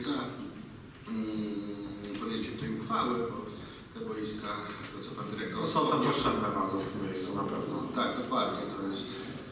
za podjęciem tej uchwały, bo te boiska, to co pan dyrektor... Są tam potrzebne bardzo w tym miejscu na pewno. Tak, dokładnie, to jest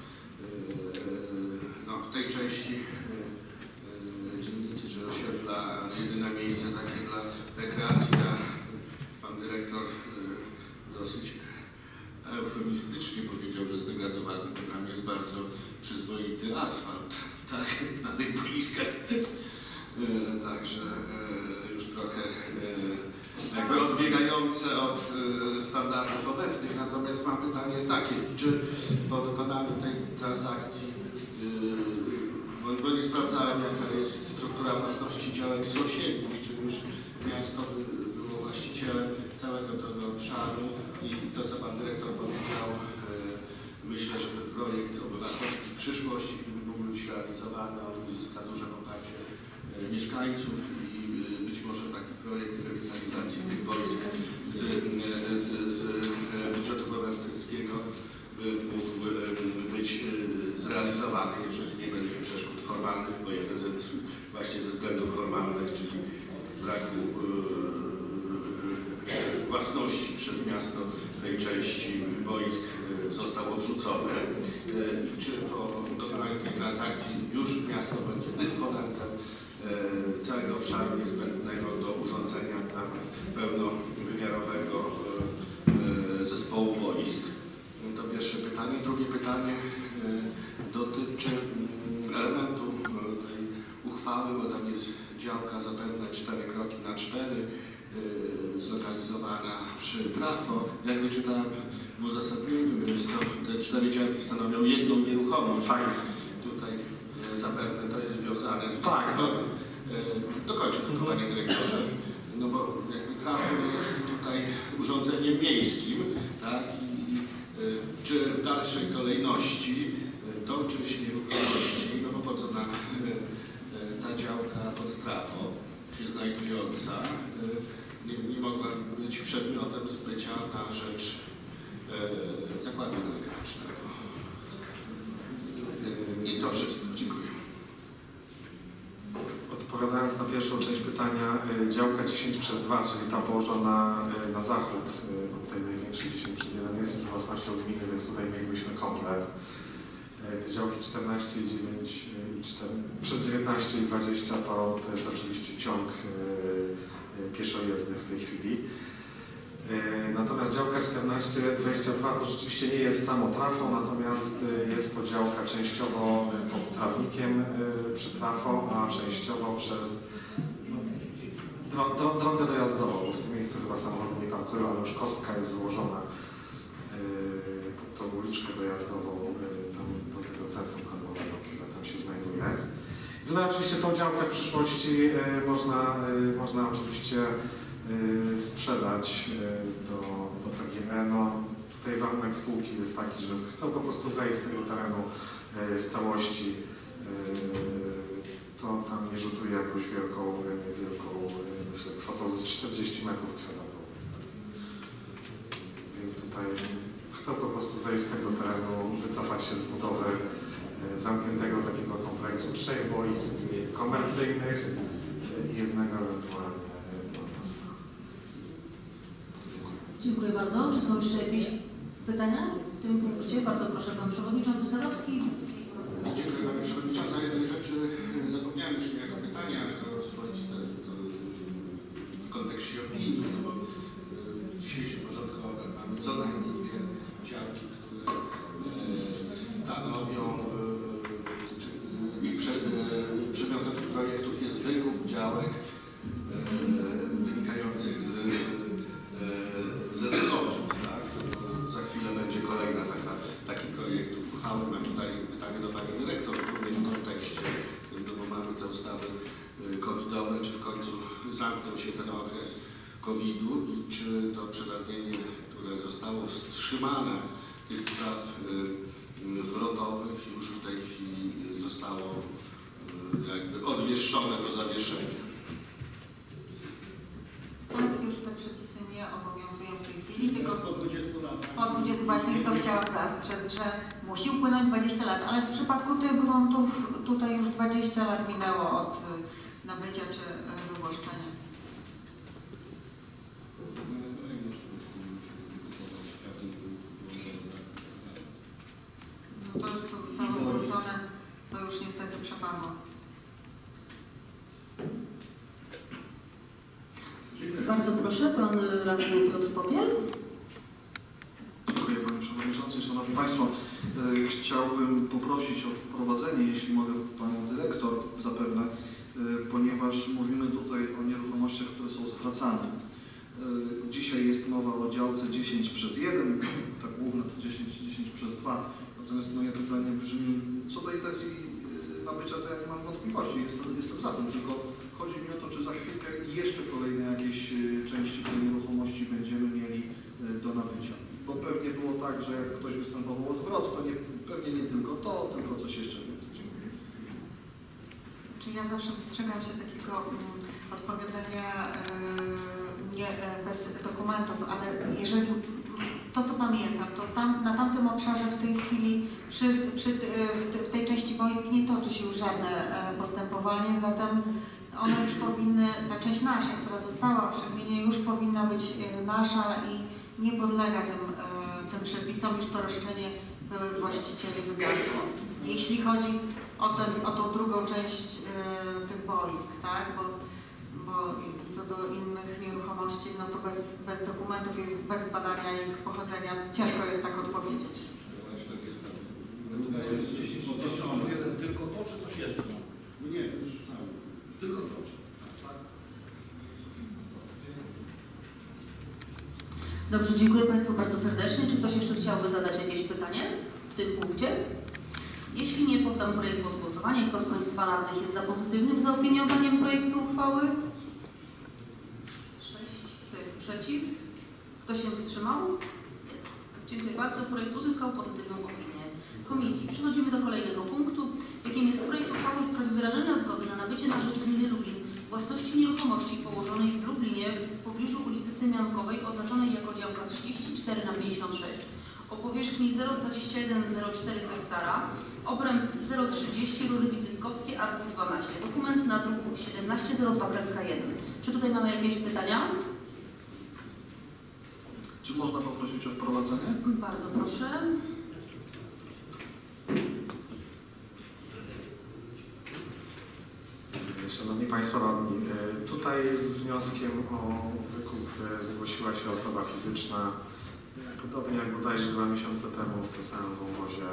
no, w tej części dzielnicy czy osiedla jedyne miejsce takie dla rekreacji, a pan dyrektor dosyć eufemistycznie powiedział, że zdegradowany, bo tam jest bardzo przyzwoity asfalt, tak, na tych boiskach. Także już trochę jakby odbiegające od standardów obecnych. Natomiast mam pytanie takie, czy po dokonaniu tej transakcji, bo nie sprawdzałem, jaka jest struktura własności działek sąsiednich, czy już miasto było właścicielem całego tego obszaru i to, co pan dyrektor powiedział, myślę, że ten projekt obywatelski w przyszłości, gdyby mógł być realizowany, on uzyska duże poparcie mieszkańców i być może taki projekt rewitalizacji tych boisk z budżetu powiatowego mógłby być zrealizowany, jeżeli nie będzie przeszkód formalnych, bo jeden właśnie ze względów formalnych, czyli braku własności przez miasto tej części boisk został odrzucony. I czy po dokonaniu tej transakcji już miasto będzie dysponentem całego obszaru niezbędnego do urządzenia tam pełnowymiarowego zespołu boisk? To pierwsze pytanie. Drugie pytanie dotyczy elementu tej uchwały, bo tam jest działka zapewne 4x4 zlokalizowana przy trafo. Jak wyczytałem w uzasadnieniu, jest to, te 4 działki stanowią jedną nieruchomość. Tak. Tutaj zapewne to jest związane z... Tak. No, dokończę tylko, panie dyrektorze. No bo jakby trafo jest tutaj urządzeniem miejskim, tak? Czy w dalszej kolejności tą część nieruchomości, no bo po co nam ta działka pod trafo się znajdująca nie mogła być przedmiotem zbycia na rzecz zakładu energetycznego. I to wszystko. Dziękuję. Odpowiadając na pierwszą część pytania, działka 10/2, czyli ta położona na zachód od tej największej 10/1 jest już własnością gminy, więc tutaj mielibyśmy komplet. Te działki 14/19 i 20 to jest oczywiście ciąg pieszojezdny w tej chwili. Natomiast działka 14/22 to rzeczywiście nie jest samo trafo, natomiast jest to działka częściowo pod trawnikiem przy trafo, a częściowo przez drogę dojazdową, bo w tym miejscu chyba samochody nie kalkulują, ale już kostka jest wyłożona pod tą uliczkę dojazdową tam do tego centrum handlowego, które tam się znajduje. Tutaj oczywiście tą działkę w przyszłości można oczywiście sprzedać do PGE. No, tutaj warunek spółki jest taki, że chcą po prostu zejść z tego terenu w całości. To tam nie rzutuje jakąś wielką myślę, kwotą z 40 metrów kwadratowych. Więc tutaj chcą po prostu zejść z tego terenu, wycofać się z budowy zamkniętego takiego kompleksu 3 boisk komercyjnych i jednego ewentualnie. Dziękuję bardzo. Czy są jeszcze jakieś pytania w tym punkcie? Bardzo proszę, pan przewodniczący Sadowski. Dziękuję, panie przewodniczący. Jednej rzeczy zapomniałem już jako pytania swoiste w kontekście opinii, no bo w dzisiejszym porządku mamy co najmniej 2 działki, które stanowią, ich przedmiotem tych projektów jest wykup działek wynikających ze zgodów, tak? Za chwilę będzie kolejna taki projekt uchwały. Mam tutaj pytanie do pani dyrektor, również w kontekście, bo mamy te ustawy covidowe, czy w końcu zamknął się ten okres COVID-u i czy to przedawnienie, które zostało wstrzymane tych spraw zwrotowych już w tej chwili zostało jakby odwieszczone do zawieszenia. Tak, już te przepisy nie obowiązują w tej chwili, tylko po 20 lat. Po 20, właśnie to chciałam zastrzec, że musi upłynąć 20 lat, ale w przypadku tych gruntów tutaj już 20 lat minęło od nabycia czy wywłaszczenia. No to już co zostało zwrócone, to już niestety przepadło. Bardzo proszę, pan radny Piotr Popiel. Dziękuję Panie Przewodniczący. Szanowni Państwo, chciałbym poprosić o wprowadzenie, jeśli mogę, Panią Dyrektor zapewne, ponieważ mówimy tutaj o nieruchomościach, które są zwracane. Dzisiaj jest mowa o działce 10/1, ta główna to 10/2. Natomiast moje pytanie brzmi, co do intencji nabycia, to ja nie mam wątpliwości, jestem za tym, tylko chodzi mi o to, czy za chwilkę jeszcze kolejne jakieś części tej nieruchomości będziemy mieli do nabycia. Bo pewnie było tak, że jak ktoś występował o zwrot, to pewnie nie tylko to, tylko coś jeszcze więcej. Dziękuję. Czy ja zawsze wystrzegam się takiego odpowiadania bez dokumentów, ale jeżeli to, co pamiętam, to na tamtym obszarze w tej chwili w tej części boisk nie toczy się już żadne postępowanie, zatem one już powinny, ta część nasza, która została przy gminie, już powinna być nasza i nie podlega tym przepisom, już to roszczenie byłych właścicieli wygasło. Jeśli chodzi o tą drugą część tych boisk, tak? Bo co do innych nieruchomości, no to bez dokumentów, bez badania ich pochodzenia ciężko jest tak odpowiedzieć. Tylko to, czy coś jeszcze? Nie, już tylko to. Dobrze, dziękuję Państwu bardzo serdecznie. Czy ktoś jeszcze chciałby zadać jakieś pytanie w tym punkcie? Jeśli nie, poddam projekt pod głosowanie. Kto z Państwa radnych jest za pozytywnym zaopiniowaniem projektu uchwały? 6. Kto jest przeciw? Kto się wstrzymał? Dziękuję bardzo. Projekt uzyskał pozytywną opinię komisji. Przechodzimy do kolejnego punktu, jakim jest projekt uchwały w sprawie wyrażenia zgody na nabycie na rzecz gminy Lublin własności nieruchomości położonej w Lublinie w pobliżu ulicy Tymiankowej oznaczonej jako działka 34/56 o powierzchni 0,2104 hektara, obręb 0,30, rury wizytkowskie, arkusz 12. Dokument na druku 1702/1. Czy tutaj mamy jakieś pytania? Czy można poprosić o wprowadzenie? Bardzo proszę. Szanowni Państwo Radni, tutaj z wnioskiem o wykup zgłosiła się osoba fizyczna, podobnie jak bodajże 2 miesiące temu w tym samym wąwozie,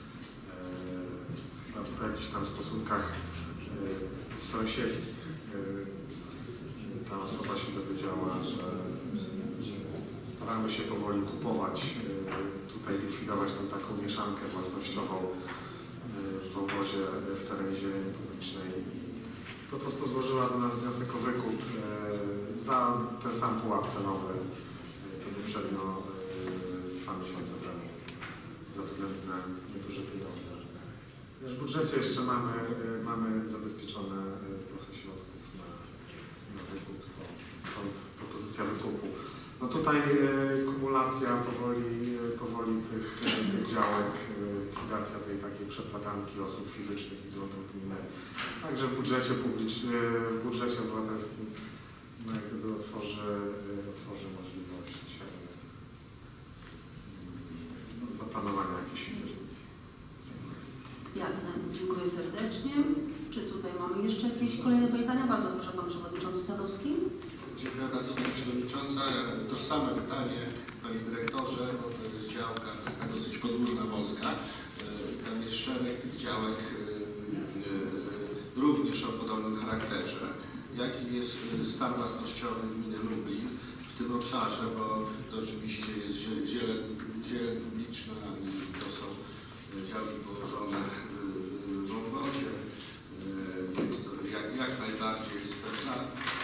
w jakichś tam stosunkach sąsiedzkich. Ta osoba się dowiedziała, że staramy się powoli kupować, tutaj likwidować tą taką mieszankę własnościową w wąwozie w terenie zieleni publicznej. Po prostu złożyła do nas wniosek o wykup za ten sam pułap cenowy, co poprzednio 2 miesiące temu, ze względu na nieduże pieniądze. W budżecie jeszcze mamy zabezpieczone trochę środków na wykup, stąd propozycja wykupu. No tutaj kumulacja powoli tych działek, likwidacja tej takiej przeplatanki osób fizycznych i do gminy. Także w budżecie publicznym, w budżecie obywatelskim no jak gdyby otworzy możliwość zaplanowania jakichś inwestycji. Jasne, dziękuję serdecznie. Czy tutaj mamy jeszcze jakieś kolejne pytania? Bardzo proszę Pan Przewodniczący Sadowski. Dziękuję bardzo Pani Przewodnicząca. Tożsame pytanie Panie Dyrektorze, bo to jest działka taka dosyć podłużna, wąska. Tam jest szereg działek również o podobnym charakterze. Jaki jest stan własnościowy gminy Lublin w tym obszarze, bo to oczywiście jest zieleń publiczna i to są działki położone w wąwozie, więc to jak najbardziej jest pewna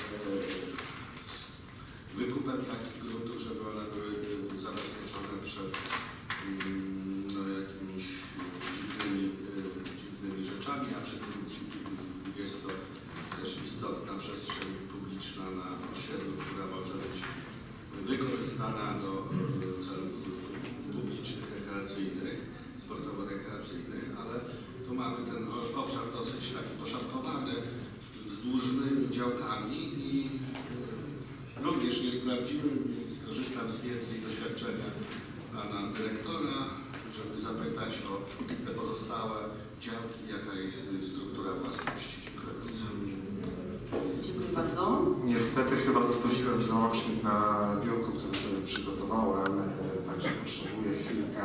wykupem takich gruntów, żeby one były zabezpieczone przed jakimiś dziwnymi rzeczami, a przy tym jest to też istotna przestrzeń publiczna na osiedlu, która może być wykorzystana do celów publicznych, rekreacyjnych, sportowo-rekreacyjnych, ale tu mamy ten obszar dosyć taki poszatkowany, z wzdłużnymi działkami i również nie sprawdziłem i skorzystam z wiedzy i doświadczenia pana dyrektora, żeby zapytać o te pozostałe działki, jaka jest struktura własności. Dziękuję bardzo. Dziękuję bardzo. Niestety chyba zostawiłem załącznik na biurku, który sobie przygotowałem, także potrzebuję chwilkę.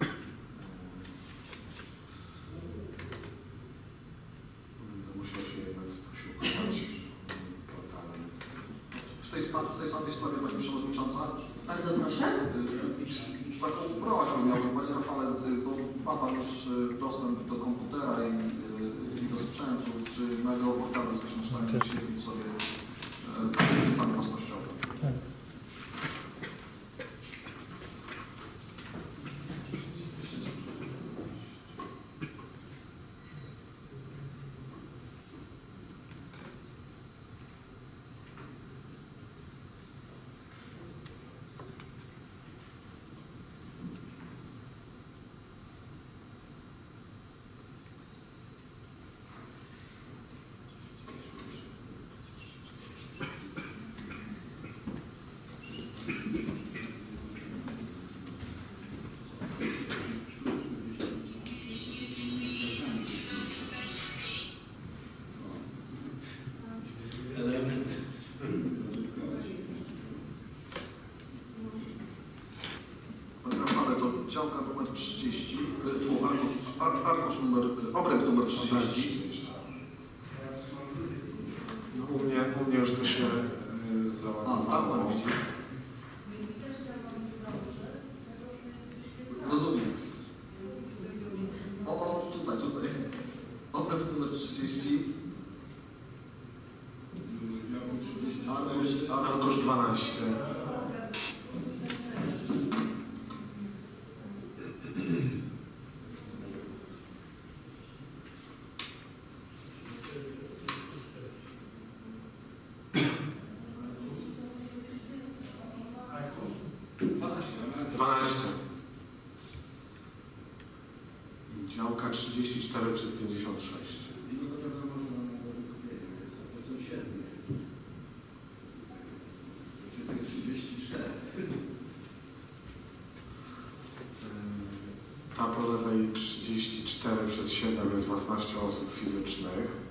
Będę musiał się jednak posiłkować portalem. W tej samej sprawie, Pani Przewodnicząca, Bardzo proszę. taką prośbę miałbym, Panie Rafale, bo ma Pan już dostęp do komputera i do sprzętu, czy na geoportalu jesteśmy w stanie wyświetlić sobie stan własnościowy. Panie Rafale, to działka numer 30, obręb numer 30. No, u mnie już to się załadowało. Rozumiem. O, tutaj. Obręb numer 30. Arkusz 12. Działka 34 przez 56. Ta po lewej 34 przez 7 jest własnością osób fizycznych.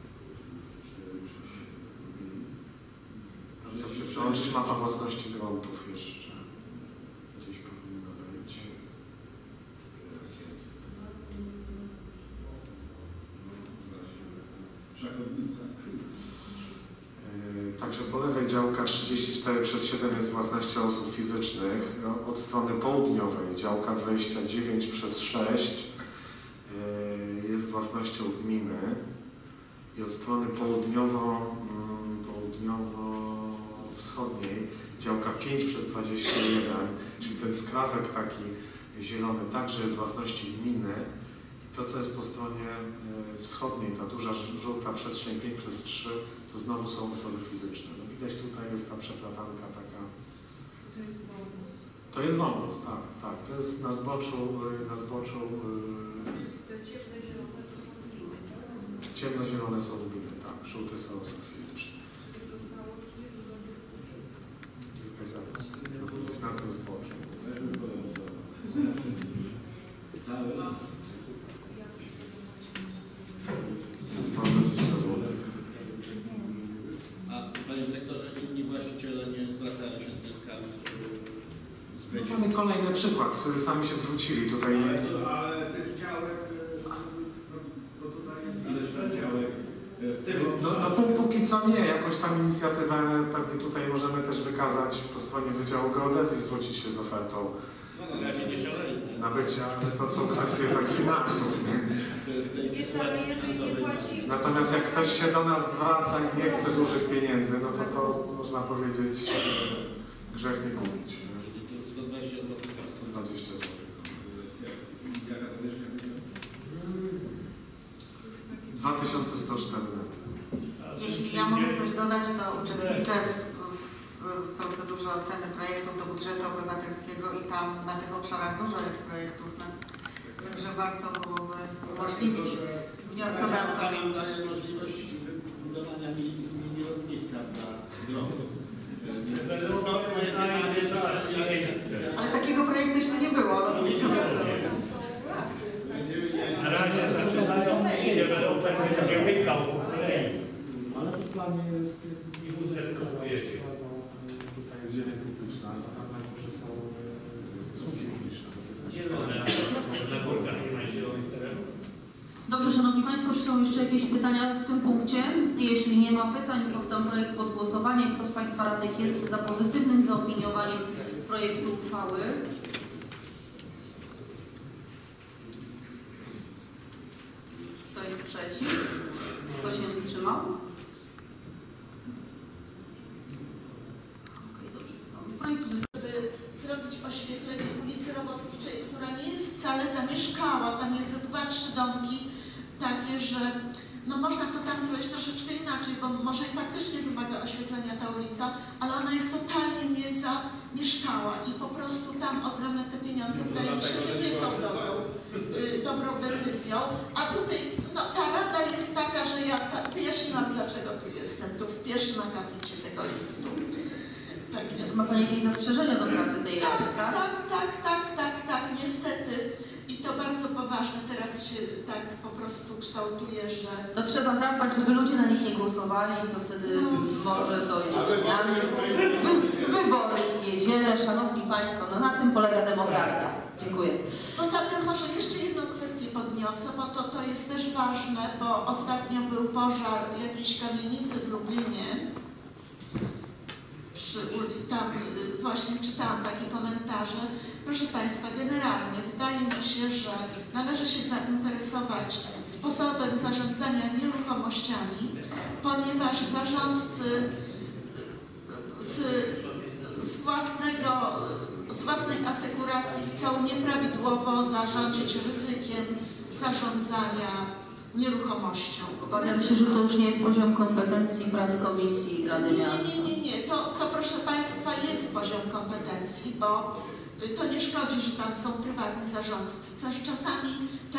Chciał się przełączyć mapa własności gruntów jeszcze. Gdzieś powinno być. Także po lewej działka 34 przez 7 jest własnością osób fizycznych. Od strony południowej działka 29 przez 6 jest własnością gminy. I od strony południowo-wschodniej działka 5 przez 21, czyli ten skrawek taki zielony także jest własności gminy. To, co jest po stronie wschodniej, ta duża żółta przestrzeń 5 przez 3, to znowu są osoby fizyczne. No widać, tutaj jest ta przeplatanka taka. To jest wąwóz, tak. To jest na zboczu. Te ciemnozielone to są gminy, tak? Ciemnozielone są gminy, tak. Żółte są osoby fizyczne. Gdzieś na tym zboczu. Cały las. 120 zł. A Panie Dyrektorze, inni właściciele nie zwracają się z wnioskami, żeby zbyć? Mamy kolejny przykład. Sami się zwrócili tutaj. Ale tych działek, bo tutaj jest ileś działek w tym Póki co nie. Jakąś tam inicjatywę pewnie tutaj możemy też wykazać po stronie Wydziału Geodezji, zwrócić się z ofertą No na razie nie szaleli. nabycia, ale to są kwestie tak finansów. Nie? W tej sytuacji finansowej. Natomiast jak ktoś się do nas zwraca i nie chce dużych pieniędzy, no to można powiedzieć grzech nie kupić. Nie? 120 zł. 120 zł. Jaka powierzchnia? 2104 metry. Jeśli ja mogę coś dodać, to uczestniczę w procedurze oceny projektów do budżetu obywatelskiego i tam na tych obszarach dużo jest projektów, także warto byłoby umożliwić wnioskodawcom. Nam daje możliwość wybudowania linii lotniska dla dronów. Ale takiego projektu jeszcze nie było. Na razie zaczynają deweloper będzie łykał po kolei. Ale to w planie jest I użytkowujecie. tutaj jest zieleń publiczna, a tam najgorsze są usługi publiczne. Zielone, na górkach nie ma zielonych terenów. Dobrze, Szanowni Państwo, czy są jeszcze jakieś pytania w tym punkcie? Jeśli nie ma pytań, poddam projekt pod głosowanie. Kto z Państwa radnych jest za pozytywnym zaopiniowaniem projektu uchwały? Kto jest przeciw? Kto się wstrzymał? Okej, dobrze. Projekt Żeby zrobić oświetlenie ulicy Robotniczej, która nie jest wcale zamieszkała. Tam jest 2-3 domki takie, że no można to tam zrobić troszeczkę inaczej, bo może i faktycznie wymaga oświetlenia ta ulica, ale ona jest totalnie niezamieszkała i po prostu tam ogromne te pieniądze wydaje mi się, że nie są dobrą decyzją. A tutaj no, ta rada jest taka, że ja wyjaśniłam, dlaczego tu jestem, tu w pierwszym akapicie tego listu. Tak więc. Ma Pani jakieś zastrzeżenia do pracy tej rady, tak? Tak, niestety. I to bardzo poważne teraz się tak po prostu kształtuje, że... To trzeba zadbać, żeby ludzie na nich nie głosowali, to wtedy może dojść do zmiany. Wybory w niedzielę, Szanowni Państwo, no na tym polega demokracja. Dziękuję. Poza tym może jeszcze jedną kwestię podniosę, bo to jest też ważne, bo ostatnio był pożar jakiejś kamienicy w Lublinie. Tam właśnie czytałam takie komentarze. Proszę Państwa, generalnie wydaje mi się, że należy się zainteresować sposobem zarządzania nieruchomościami, ponieważ zarządcy z własnej asekuracji chcą nieprawidłowo zarządzić ryzykiem zarządzania nieruchomością. Obawiam się, że to już nie jest poziom kompetencji prac Komisji Rady Miasta. Nie. To proszę Państwa jest poziom kompetencji, bo to nie szkodzi, że tam są prywatni zarządcy. Czasami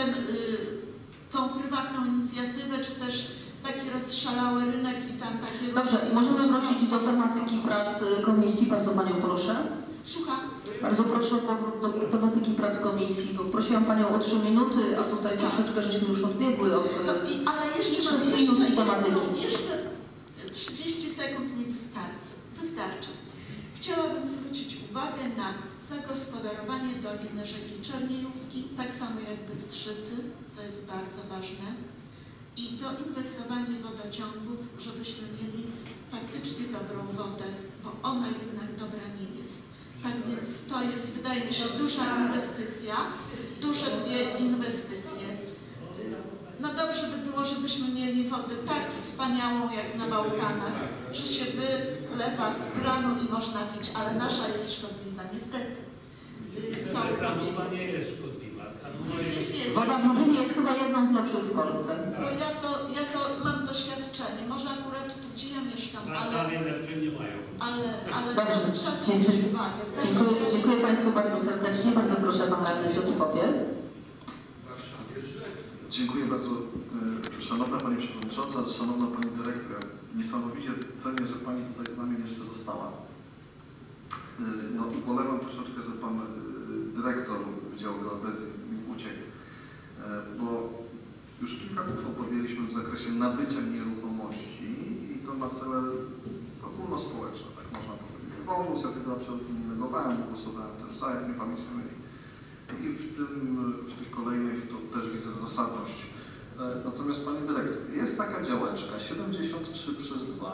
tą prywatną inicjatywę, czy też taki rozszalały rynek i tam takie... Dobrze, możemy wrócić do tematyki prac Komisji. Bardzo Panią proszę. Słucham? Bardzo proszę o powrót do tematyki prac Komisji, bo prosiłam Panią o 3 minuty, a tutaj troszeczkę żeśmy już odbiegły od ale jeszcze 3 minut i tematyki. Jeszcze 30 sekund mi wystarczy. Chciałabym zwrócić uwagę na zagospodarowanie doliny rzeki Czerniejówki, tak samo jak Bystrzycy, co jest bardzo ważne, i doinwestowanie wodociągów, żebyśmy mieli faktycznie dobrą wodę, bo ona jednak dobra nie jest. Tak więc to jest, wydaje mi się, duża inwestycja, duże 2 inwestycje. No dobrze by było, żebyśmy mieli wodę tak wspaniałą jak na Bałkanach, że się wylewa z kranu i można pić, ale nasza jest szkodliwa, niestety. Reklamowa nie jest szkodliwa. Jest. Woda w Lublinie jest chyba jedną z lepszych w Polsce. Bo ja to mam doświadczenie, może akurat tu gdzie ja mieszkam, Warszawie lepsze nie mają. ale Dobrze, trzeba zwrócić uwagę. dziękuję Państwu bardzo serdecznie. Bardzo proszę Pan Radny Piotr Popiel. Dziękuję bardzo. Szanowna Pani Przewodnicząca, Szanowna Pani Dyrektor, niesamowicie cenię, że Pani tutaj z nami jeszcze została. No ubolewam troszeczkę, że Pan Dyrektor Wydziału Geodezji mi uciekł, bo już kilka uchwał podjęliśmy w zakresie nabycia nieruchomości i to na cele ogólnospołeczne, tak można powiedzieć. Wywołał inicjatywę absolutnie nie negowałem, głosowałem też za, jak mnie pamięć myli. I w tych kolejnych to też widzę zasadność. Natomiast Pani Dyrektor, jest taka działeczka 73/2,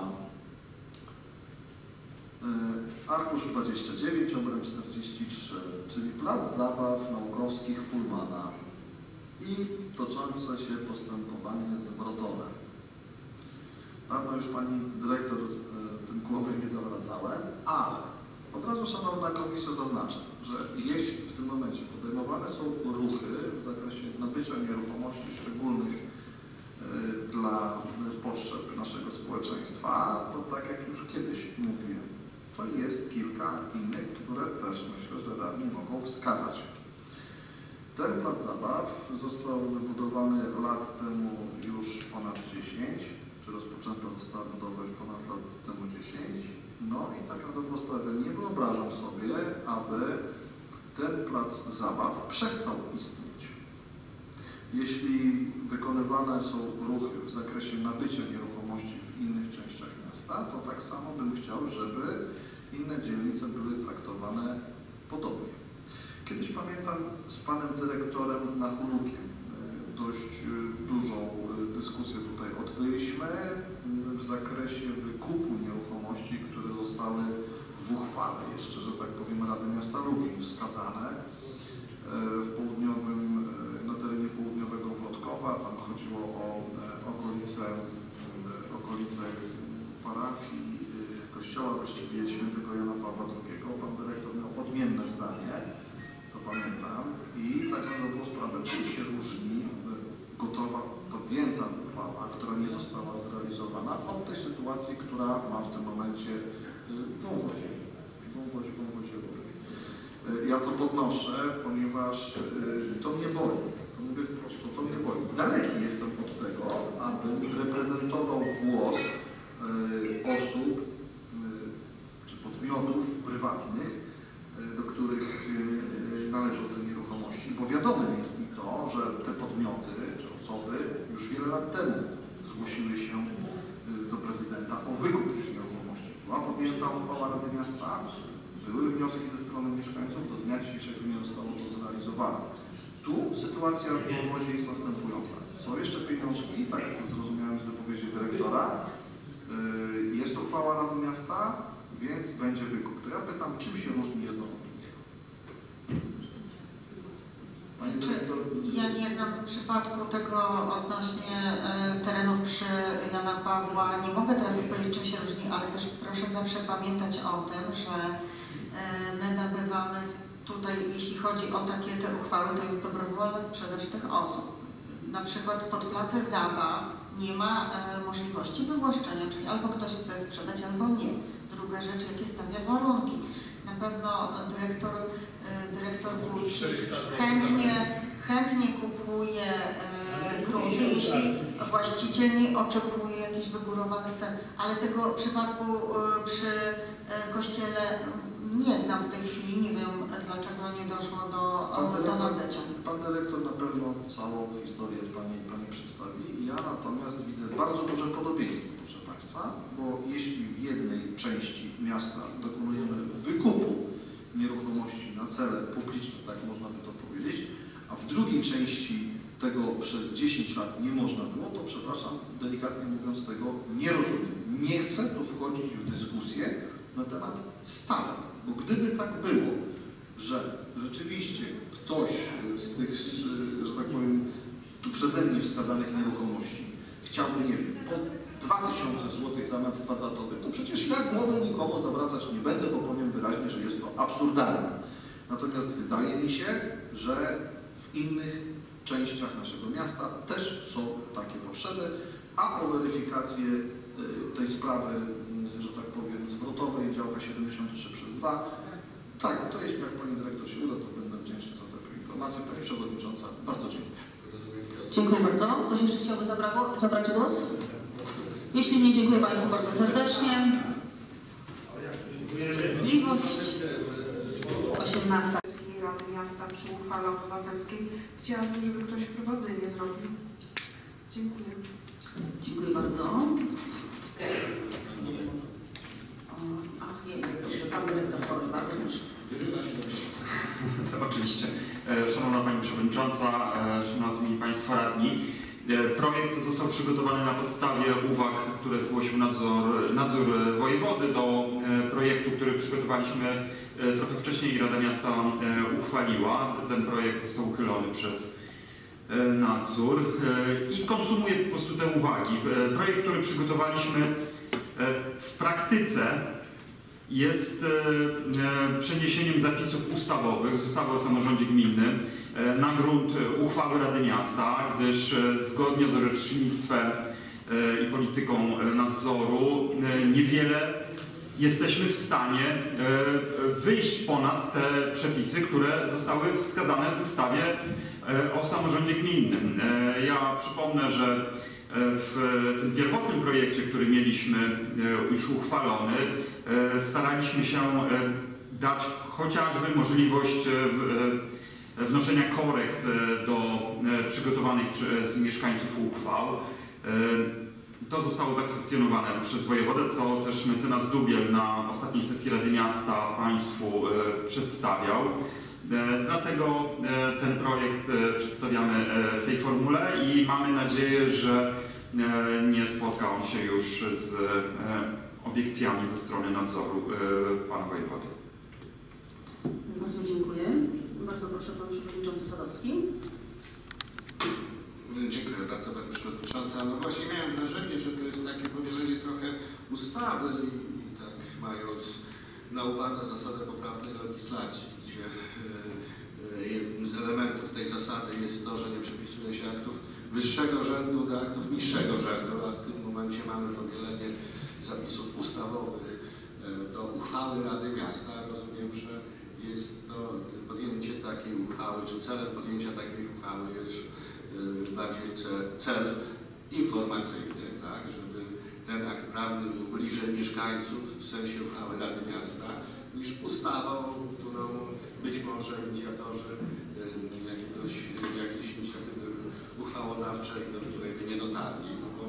arkusz 29, obręb 43, czyli plac zabaw naukowskich Fulmana i toczące się postępowanie zwrotowe. Dawno już Pani Dyrektor tym głowy nie zawracałem, ale od razu Szanowna Komisjo zaznaczę, że jeśli w tym momencie podejmowane są ruchy w zakresie nabycia nieruchomości szczególnych dla potrzeb naszego społeczeństwa, to tak jak już kiedyś mówiłem, to jest kilka innych, które też myślę, że radni mogą wskazać. Ten plac zabaw został wybudowany lat temu już ponad 10. czy rozpoczęta została budowa już ponad lat temu 10. No i tak na dobrą sprawę nie wyobrażam sobie, aby ten plac zabaw przestał istnieć. Jeśli wykonywane są ruchy w zakresie nabycia nieruchomości w innych częściach miasta, to tak samo bym chciał, żeby inne dzielnice były traktowane podobnie. Kiedyś pamiętam z panem dyrektorem Nachulukiem dość dużą dyskusję tutaj odbyliśmy w zakresie wykupu nieruchomości, które zostały w uchwale jeszcze, że tak powiem, Rady Miasta Lublin wskazane w południowym, na terenie południowego Włodkowa. Tam chodziło o okolice parafii kościoła właściwie świętego Jana Pawła II. Pan dyrektor miał odmienne zdanie, to pamiętam, i tak na dobrą sprawę, czym się różni gotowa, podjęta uchwała, która nie została zrealizowana, od tej sytuacji, która ma w tym momencie wąwozie rury. Ja to podnoszę, ponieważ to mnie boli. To mówię wprost, to mnie boli. Daleki jestem od tego, abym reprezentował głos osób czy podmiotów prywatnych, do których należą te nieruchomości, bo wiadomym jest mi to, że te podmioty czy osoby już wiele lat temu zgłosiły się do prezydenta o wykup tych nieruchomości. Była podjęta uchwała Rady Miasta, były wnioski ze strony mieszkańców, do dnia dzisiejszego nie zostało to zrealizowane. Tu sytuacja w Wąwozie jest następująca. Są jeszcze pieniążki, tak jak to zrozumiałem z wypowiedzi dyrektora, jest uchwała Rady Miasta, więc będzie wykup. To ja pytam, czym się różni jedno od drugiego? Pani dyrektor? Ja nie znam przypadku tego odnośnie terenów przy Jana Pawła. Nie mogę teraz odpowiedzieć, czym się różni, ale też proszę zawsze pamiętać o tym, że my nabywamy tutaj, jeśli chodzi o takie te uchwały, to jest dobrowolna sprzedaż tych osób. Na przykład pod place zabaw nie ma możliwości wywłaszczenia, czyli albo ktoś chce sprzedać, albo nie. Druga rzecz, jakie stawia warunki. Na pewno dyrektor Wójcik chętnie kupuje grunty, jeśli właściciel nie oczekuje jakichś wygórowanych cen, ale tego przypadku przy kościele nie znam w tej chwili, nie wiem dlaczego nie doszło do nabycia. Pan dyrektor na pewno całą historię Pani przedstawi. Ja natomiast widzę bardzo duże podobieństwo, proszę Państwa, bo jeśli w jednej części miasta dokonujemy wykupu nieruchomości na cele publiczne, tak można by to powiedzieć, a w drugiej części tego przez 10 lat nie można było, to przepraszam, delikatnie mówiąc, tego nie rozumiem. Nie chcę tu wchodzić w dyskusję na temat stawek, bo gdyby tak było, że rzeczywiście ktoś z tych, że tak powiem, tu przeze mnie wskazanych nieruchomości chciałby, nie wiem, po 2000 zł za metr kwadratowy, to przecież ja głowy nikomu zawracać nie będę, bo powiem wyraźnie, że jest to absurdalne. Natomiast wydaje mi się, że w innych częściach naszego miasta też są takie potrzeby, a o weryfikację tej sprawy, że tak powiem, zwrotowej, działka 73/2, tak, to jeśli jak Pani Dyrektor się uda, to będę wdzięczny za taką informację. Pani Przewodnicząca, bardzo dziękuję. Dziękuję bardzo. Ktoś jeszcze chciałby zabrać głos? Jeśli nie, dziękuję Państwu bardzo serdecznie. Możliwość 18. Rady Miasta przy uchwale obywatelskiej. Chciałabym, żeby ktoś wprowadzenie zrobił. Dziękuję. Dziękuję bardzo. Ach, jest. Dobrze, Pan Dyrektor, bardzo proszę. Oczywiście. Szanowna Pani Przewodnicząca, Szanowni Państwo Radni. Projekt został przygotowany na podstawie uwag, które zgłosił nadzór wojewody do projektu, który przygotowaliśmy trochę wcześniej i Rada Miasta uchwaliła. Ten projekt został uchylony przez nadzór i konsumuje po prostu te uwagi. Projekt, który przygotowaliśmy w praktyce jest przeniesieniem zapisów ustawowych z ustawy o samorządzie gminnym na grunt uchwały Rady Miasta, gdyż zgodnie z orzecznictwem i polityką nadzoru niewiele jesteśmy w stanie wyjść ponad te przepisy, które zostały wskazane w ustawie o samorządzie gminnym. Ja przypomnę, że w tym pierwotnym projekcie, który mieliśmy już uchwalony, staraliśmy się dać chociażby możliwość wnoszenia korekt do przygotowanych przez mieszkańców uchwał. To zostało zakwestionowane przez wojewodę, co też mecenas Dubiel na ostatniej sesji Rady Miasta Państwu przedstawiał. Dlatego ten projekt przedstawiamy w tej formule i mamy nadzieję, że nie spotka on się już z obiekcjami ze strony nadzoru pana wojewody. Bardzo dziękuję. Bardzo proszę pan przewodniczący Sadowski. Dziękuję bardzo Pani Przewodnicząca. No właśnie miałem wrażenie, że to jest takie powielenie trochę ustawy i tak mając na uwadze zasadę poprawnej legislacji, gdzie jednym z elementów tej zasady jest to, że nie przepisuje się aktów wyższego rzędu do aktów niższego rzędu, a w tym momencie mamy powielenie zapisów ustawowych do uchwały Rady Miasta. Rozumiem, że jest to podjęcie takiej uchwały, czy celem podjęcia takiej uchwały jest bardziej cel informacyjny, tak, żeby ten akt prawny był bliżej mieszkańców w sensie uchwały Rady Miasta niż ustawą, którą być może inicjatorzy jakiejś inicjatywy uchwałodawczej, do której by nie dotarli, no bo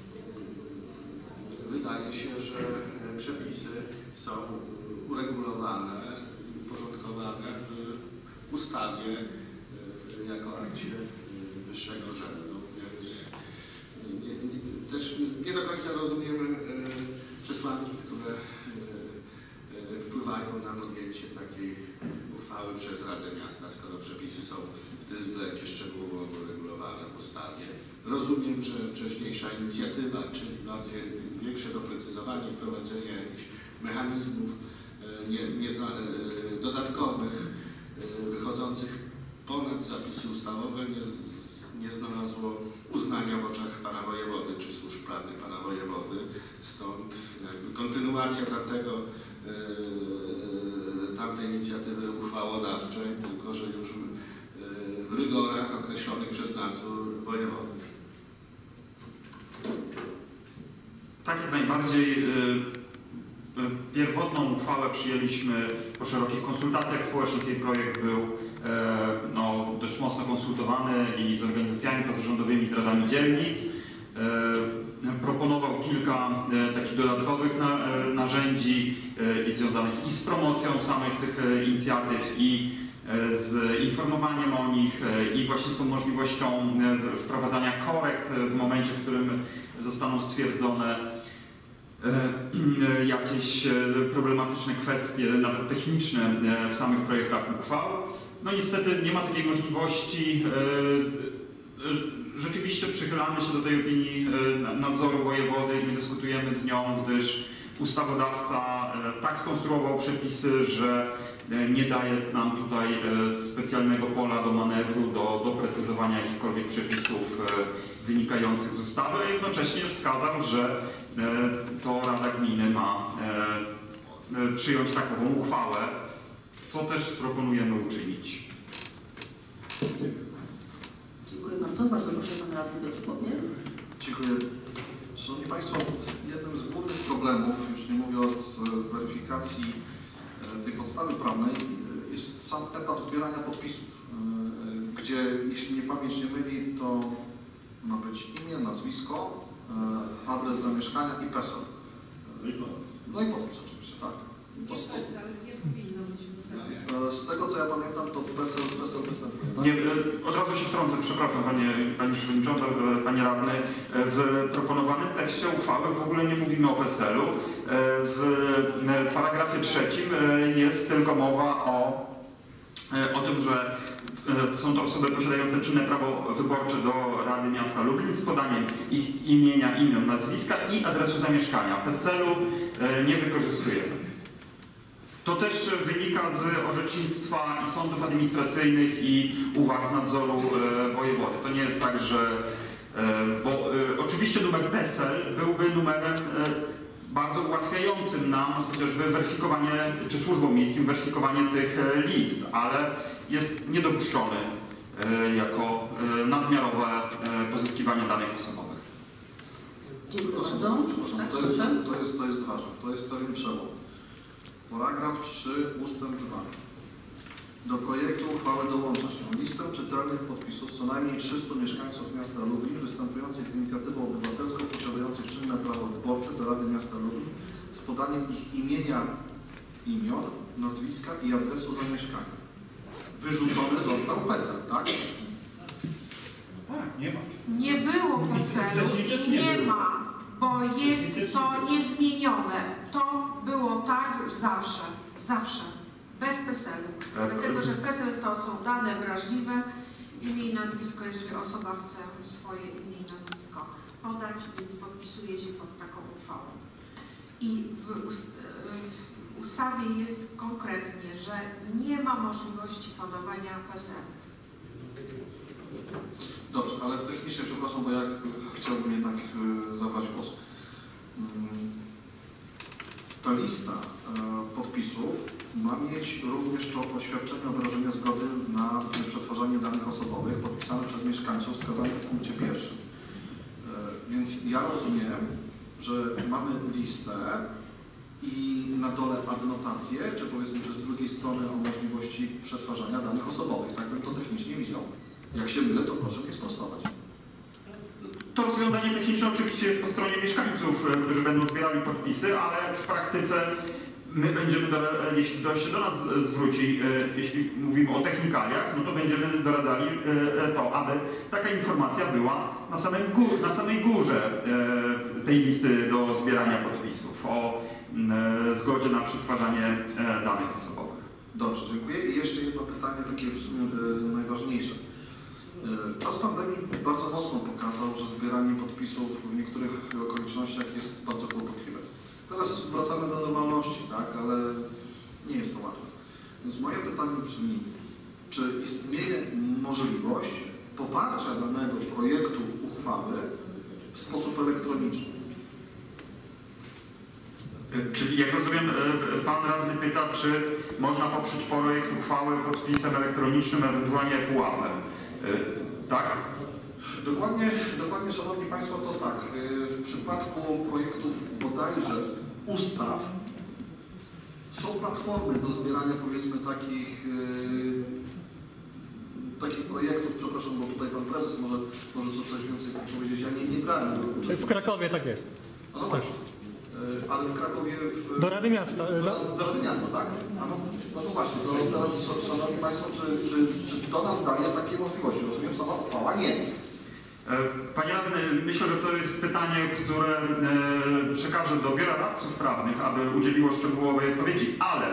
wydaje się, że przepisy są uregulowane, uporządkowane w ustawie jako akcie wyższego rzędu, więc też nie do końca rozumiem przesłanki, które wpływają na podjęcie takiej uchwały przez Radę Miasta, skoro przepisy są w tym względzie szczegółowo uregulowane w ustawie. Rozumiem, że wcześniejsza inicjatywa, czyli większe doprecyzowanie i wprowadzenie jakichś mechanizmów dodatkowych, wychodzących ponad zapisy ustawowe nie znalazło uznania w oczach pana wojewody czy służb prawnych pana wojewody. Stąd jakby kontynuacja tamtej inicjatywy uchwałodawczej, tylko że już w rygorach określonych przez nadzór wojewody. Tak, jak najbardziej. Pierwotną uchwałę przyjęliśmy po szerokich konsultacjach społecznych. Jej projekt był dość mocno konsultowany i z organizacjami pozarządowymi, z radami dzielnic. Proponował kilka takich dodatkowych narzędzi i związanych i z promocją samych tych inicjatyw, i z informowaniem o nich, i właśnie z tą możliwością wprowadzania korekt w momencie, w którym zostaną stwierdzone jakieś problematyczne kwestie, nawet techniczne w samych projektach uchwał. No niestety nie ma takiej możliwości. Rzeczywiście przychylamy się do tej opinii nadzoru wojewody i nie dyskutujemy z nią, gdyż ustawodawca tak skonstruował przepisy, że nie daje nam tutaj specjalnego pola do manewru, do doprecyzowania jakichkolwiek przepisów wynikających z ustawy. Jednocześnie wskazał, że to Rada Gminy ma przyjąć takową uchwałę, co też proponujemy uczynić. Dziękuję bardzo. Bardzo proszę pan radny Piotr Bobnier. Dziękuję. Szanowni Państwo, jednym z głównych problemów, już nie mówię o weryfikacji tej podstawy prawnej, jest sam etap zbierania podpisów, gdzie, jeśli mnie pamięć nie myli, to ma być imię, nazwisko, adres zamieszkania i PESEL. No i podpis oczywiście, tak. Nie powinno być z tego co ja pamiętam, to PESEL występuje. Tak? Nie, od razu się wtrącę, przepraszam Pani Przewodnicząca, Panie Radny. W proponowanym tekście uchwały w ogóle nie mówimy o PESEL-u. W paragrafie 3 jest tylko mowa o tym, że są to osoby posiadające czynne prawo wyborcze do Rady Miasta Lublin z podaniem ich imienia, imion, nazwiska i adresu zamieszkania. PESEL-u nie wykorzystujemy. To też wynika z orzecznictwa i sądów administracyjnych i uwag z nadzoru wojewody. To nie jest tak, że... Bo oczywiście numer PESEL byłby numerem bardzo ułatwiającym nam chociażby weryfikowanie, czy służbom miejskim weryfikowanie tych list, ale jest niedopuszczony jako nadmiarowe pozyskiwanie danych osobowych. Dziękuję bardzo. Przepraszam, Tak, to jest ważne, to jest pewien przełom. Paragraf 3 ustęp 2. Do projektu uchwały dołącza się listę czytelnych podpisów co najmniej 300 mieszkańców miasta Lublin występujących z inicjatywą obywatelską posiadających czynne prawo wyborcze do Rady Miasta Lublin z podaniem ich imion, nazwiska i adresu zamieszkania. Wyrzucony został PESEL, tak? Tak, nie ma. Nie było PESEL-u i nie ma, bo jest to niezmienione. To było tak już zawsze. Zawsze. Bez PESEL-u. Dlatego, że PESEL to są dane wrażliwe, imię i nazwisko, jeżeli osoba chce swoje imię i nazwisko podać, więc podpisuje się pod taką uchwałą. I w ustawie jest konkretnie, że nie ma możliwości podawania PESEL. Dobrze, ale technicznie, przepraszam, bo ja chciałbym jednak zabrać głos. Ta lista podpisów ma mieć również to oświadczenie o wyrażeniu zgody na przetwarzanie danych osobowych podpisane przez mieszkańców wskazanych w punkcie 1. Więc ja rozumiem, że mamy listę i na dole adnotację, czy powiedzmy, czy z drugiej strony o możliwości przetwarzania danych osobowych. Tak bym to technicznie widział. Jak się mylę, to proszę mnie sprostować. To rozwiązanie techniczne oczywiście jest po stronie mieszkańców, którzy będą zbierali podpisy, ale w praktyce my będziemy, jeśli ktoś się do nas zwróci, jeśli mówimy o technikaliach, no to będziemy doradzali to, aby taka informacja była na samej górze tej listy do zbierania podpisów o zgodzie na przetwarzanie danych osobowych. Dobrze, dziękuję. I jeszcze jedno pytanie, takie w sumie najważniejsze. Czas pandemii bardzo mocno pokazał, że zbieranie podpisów w niektórych okolicznościach jest bardzo kłopotliwe. Teraz wracamy do normalności, tak, ale nie jest to łatwe. Więc moje pytanie brzmi, czy istnieje możliwość poparcia danego projektu uchwały w sposób elektroniczny? Czyli jak rozumiem, pan radny pyta, czy można poprzeć projekt uchwały podpisem elektronicznym, ewentualnie pułapem. Tak? Dokładnie, Szanowni Państwo, to tak. W przypadku projektów bodajże ustaw są platformy do zbierania, powiedzmy, takich projektów. Przepraszam, bo tutaj pan prezes może coś więcej powiedzieć. Ja nie brałem. W Krakowie tak jest. No właśnie. Ale w Krakowie... Do Rady Miasta. Do Rady Miasta, tak? No to właśnie, to teraz, Szanowni Państwo, czy to nam daje takie możliwości? Rozumiem, sama uchwała nie. Panie radny, myślę, że to jest pytanie, które przekażę do Biura Radców Prawnych, aby udzieliło szczegółowej odpowiedzi, ale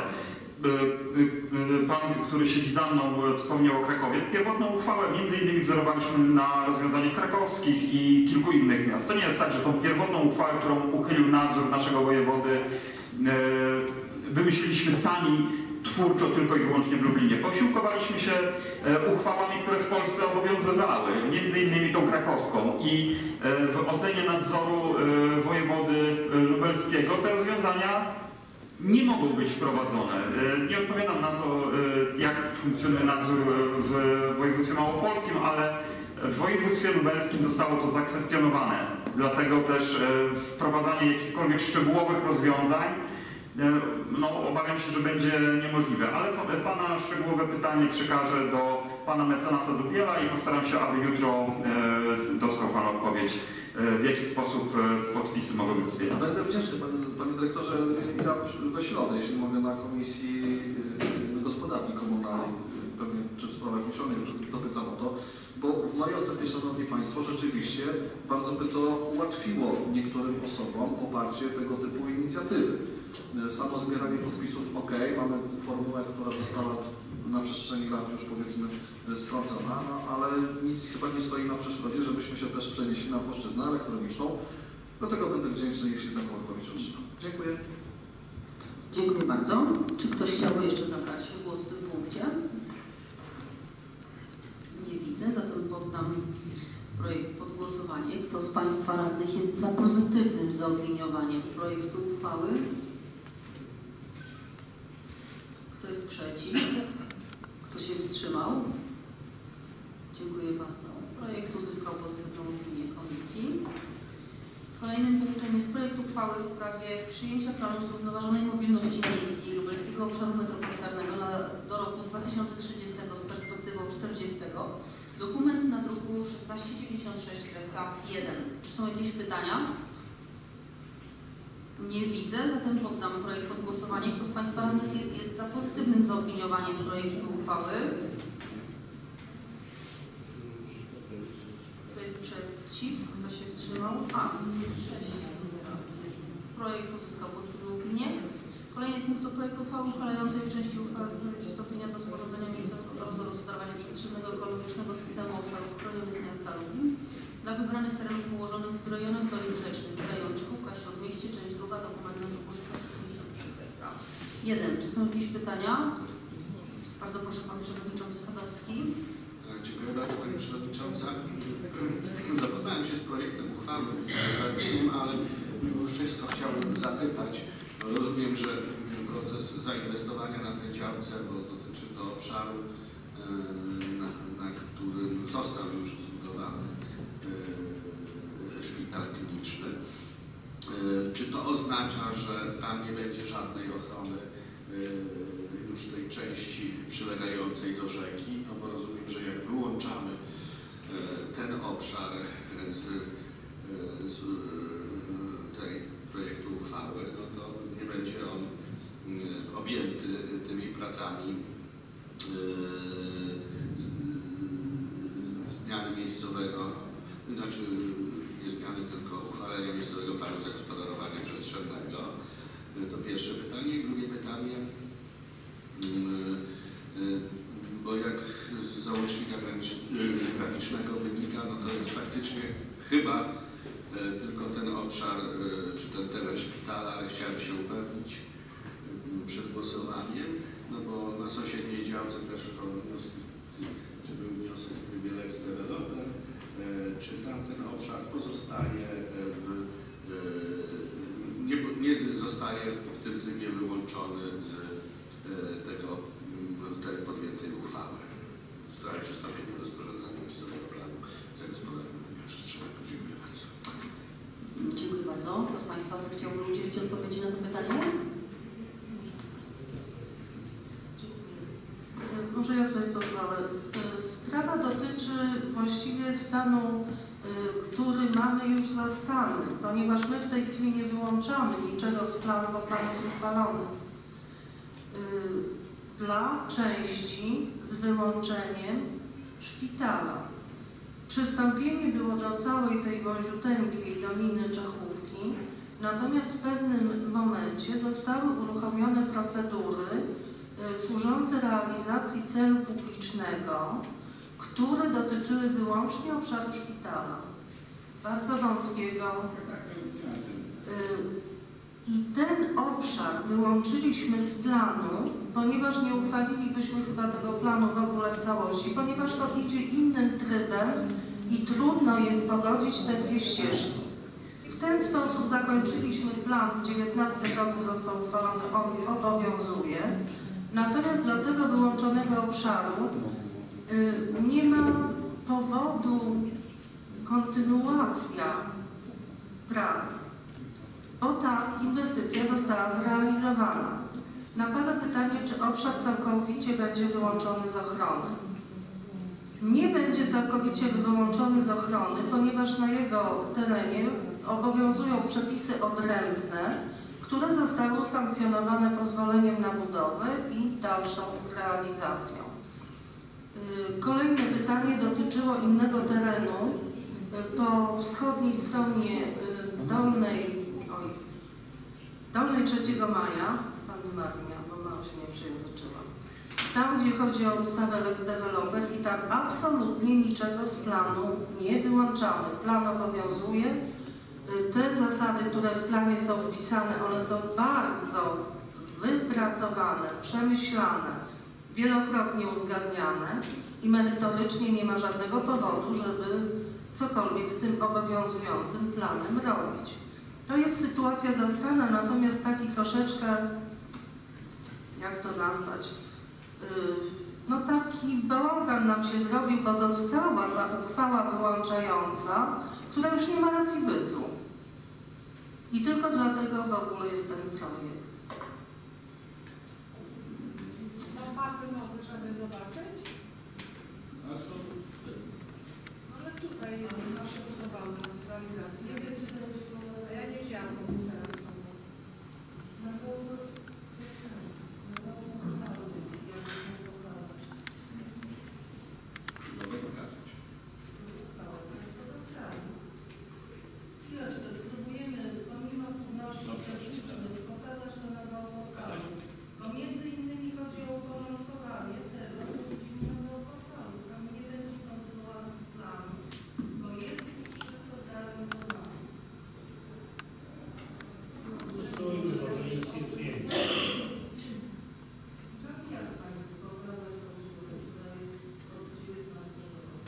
pan, który siedzi za mną, wspomniał o Krakowie. Pierwotną uchwałę m.in. wzorowaliśmy na rozwiązaniach krakowskich i kilku innych miast. To nie jest tak, że tą pierwotną uchwałę, którą uchylił nadzór naszego wojewody, wymyśliliśmy sami twórczo tylko i wyłącznie w Lublinie. Posiłkowaliśmy się uchwałami, które w Polsce obowiązywały, m.in. tą krakowską, i w ocenie nadzoru wojewody lubelskiego te rozwiązania nie mogą być wprowadzone. Nie odpowiadam na to, jak funkcjonuje nadzór w województwie małopolskim, ale w województwie lubelskim zostało to zakwestionowane. Dlatego też wprowadzanie jakichkolwiek szczegółowych rozwiązań, no, obawiam się, że będzie niemożliwe. Ale pana szczegółowe pytanie przekażę do pana mecenasa Dubiela i postaram się, aby jutro dostał pan odpowiedź, w jaki sposób podpisy mogą być zbierane. Będę wdzięczny, panie dyrektorze. Ja we środę, jeśli mogę, na Komisji Gospodarki Komunalnej, pewnie czy w sprawach mieszanych, dopytam o to, bo w mojej ocenie, Szanowni Państwo, rzeczywiście bardzo by to ułatwiło niektórym osobom poparcie tego typu inicjatywy. Samo zbieranie podpisów, ok, mamy formułę, która została na przestrzeni lat już, powiedzmy, sprawdzona, no, ale nic chyba nie stoi na przeszkodzie, żebyśmy się też przenieśli na płaszczyznę elektroniczną. Dlatego będę wdzięczny, jeśli taką odpowiedź otrzymam. Dziękuję. Dziękuję bardzo. Czy ktoś chciałby jeszcze zabrać głos w tym punkcie? Nie widzę, zatem poddam projekt pod głosowanie. Kto z Państwa radnych jest za pozytywnym zaopiniowaniem projektu uchwały? Kto jest przeciw? Kto się wstrzymał? Dziękuję bardzo. Projekt uzyskał pozytywną opinię komisji. Kolejnym punktem jest projekt uchwały w sprawie przyjęcia planu zrównoważonej mobilności miejskiej Lubelskiego Obszaru Metropolitalnego do roku 2030 z perspektywą 40. Dokument na druku 1696-1. Czy są jakieś pytania? Nie widzę, zatem poddam projekt pod głosowanie. Kto z Państwa radnych jest za pozytywnym zaopiniowaniem projektu uchwały? Kto jest przeciw? Kto się wstrzymał? Projekt uzyskał pozytywną opinię. Kolejny punkt to projekt uchwały uchwalającej w części uchwały w sprawie przystąpienia do sporządzenia miejscowego planu zagospodarowania przestrzennego ekologicznego systemu obszarów chronionych miasta Lubin dla wybranych terenów położonych w rejonach Dolin Rzecznych, Dajączkówka, Śródmieście, część druga, dokument na druku 53 1. Czy są jakieś pytania? Bardzo proszę Pan Przewodniczący Sadowski. Dziękuję bardzo Pani Przewodnicząca. Zapoznałem się z projektem uchwały, ale mimo wszystko chciałbym zapytać. Rozumiem, że proces zainwestowania na tej działce, bo dotyczy to obszaru, na którym został już zbudowany szpital kliniczny. Czy to oznacza, że tam nie będzie żadnej ochrony już tej części przylegającej do rzeki? No bo rozumiem, że jak wyłączamy ten obszar z tej projektu uchwały, no to nie będzie on objęty tymi pracami zmiany miejscowego, znaczy nie zmiany, tylko uchwalenia miejscowego planu zagospodarowania przestrzennego. To pierwsze pytanie. I drugie pytanie, bo jak z załącznika graficznego wynika, no to jest faktycznie chyba tylko ten obszar, czy ten teren szpitala, ale chciałem się upewnić przed głosowaniem, no bo na sąsiedniej działce też czy był wniosek Wielex Developer, czy tamten obszar pozostaje nie zostaje w tym trybie wyłączony z tej podjętej uchwały w sprawie przystąpienia do sporządzania miejscowego planu zagospodarowania przestrzennego. Dziękuję bardzo. Dziękuję bardzo. Kto z Państwa chciałby udzielić odpowiedzi na to pytanie? Może ja sobie pozwolę. Sprawa dotyczy właściwie stanu, który mamy już zastany, ponieważ my w tej chwili nie wyłączamy niczego z planu, bo plan jest uchwalony. Dla części z wyłączeniem szpitala. Przystąpienie było do całej tej wąziuteńkiej Doliny Czechówki, natomiast w pewnym momencie zostały uruchomione procedury służące realizacji celu publicznego, które dotyczyły wyłącznie obszaru szpitala, bardzo wąskiego. I ten obszar wyłączyliśmy z planu, ponieważ nie uchwalilibyśmy chyba tego planu w ogóle w całości, ponieważ to idzie innym trybem i trudno jest pogodzić te dwie ścieżki. W ten sposób zakończyliśmy plan, w 2019 roku został uchwalony, on obowiązuje. Natomiast dla tego wyłączonego obszaru nie ma powodu kontynuacja prac, bo ta inwestycja została zrealizowana. Napada pytanie, czy obszar całkowicie będzie wyłączony z ochrony. Nie będzie całkowicie wyłączony z ochrony, ponieważ na jego terenie obowiązują przepisy odrębne, które zostały usankcjonowane pozwoleniem na budowę i dalszą realizacją. Kolejne pytanie dotyczyło innego terenu po wschodniej stronie dolnej 3 maja, pan Marnia, bo mało się nie przejęzyczyła. Tam, gdzie chodzi o ustawę Lex Developer i tam absolutnie niczego z planu nie wyłączamy. Plan obowiązuje. Te zasady, które w planie są wpisane, one są bardzo wypracowane, przemyślane, wielokrotnie uzgadniane i merytorycznie nie ma żadnego powodu, żeby cokolwiek z tym obowiązującym planem robić. To jest sytuacja zastana, natomiast taki troszeczkę, jak to nazwać, no taki bałagan nam się zrobił, bo została ta uchwała wyłączająca, która już nie ma racji bytu. I tylko dlatego w ogóle jest ten projekt. No mapy mogę sobie zobaczyć? A są w tym. Ale tutaj jest przygotowane na wizualizację. A ja nie chciałam teraz. Mogę pokazać. Chwileczkę, spróbujemy pomimo trudności pokazać to na portalu. Bo między innymi chodzi o uporządkowanie tego, co widzimy na portalu. Tam nie będzie kontynuacji planu, bo jest już wszystko zrealizowane. Jak Państwu pokazać tą szkołę, która jest od 19 roku?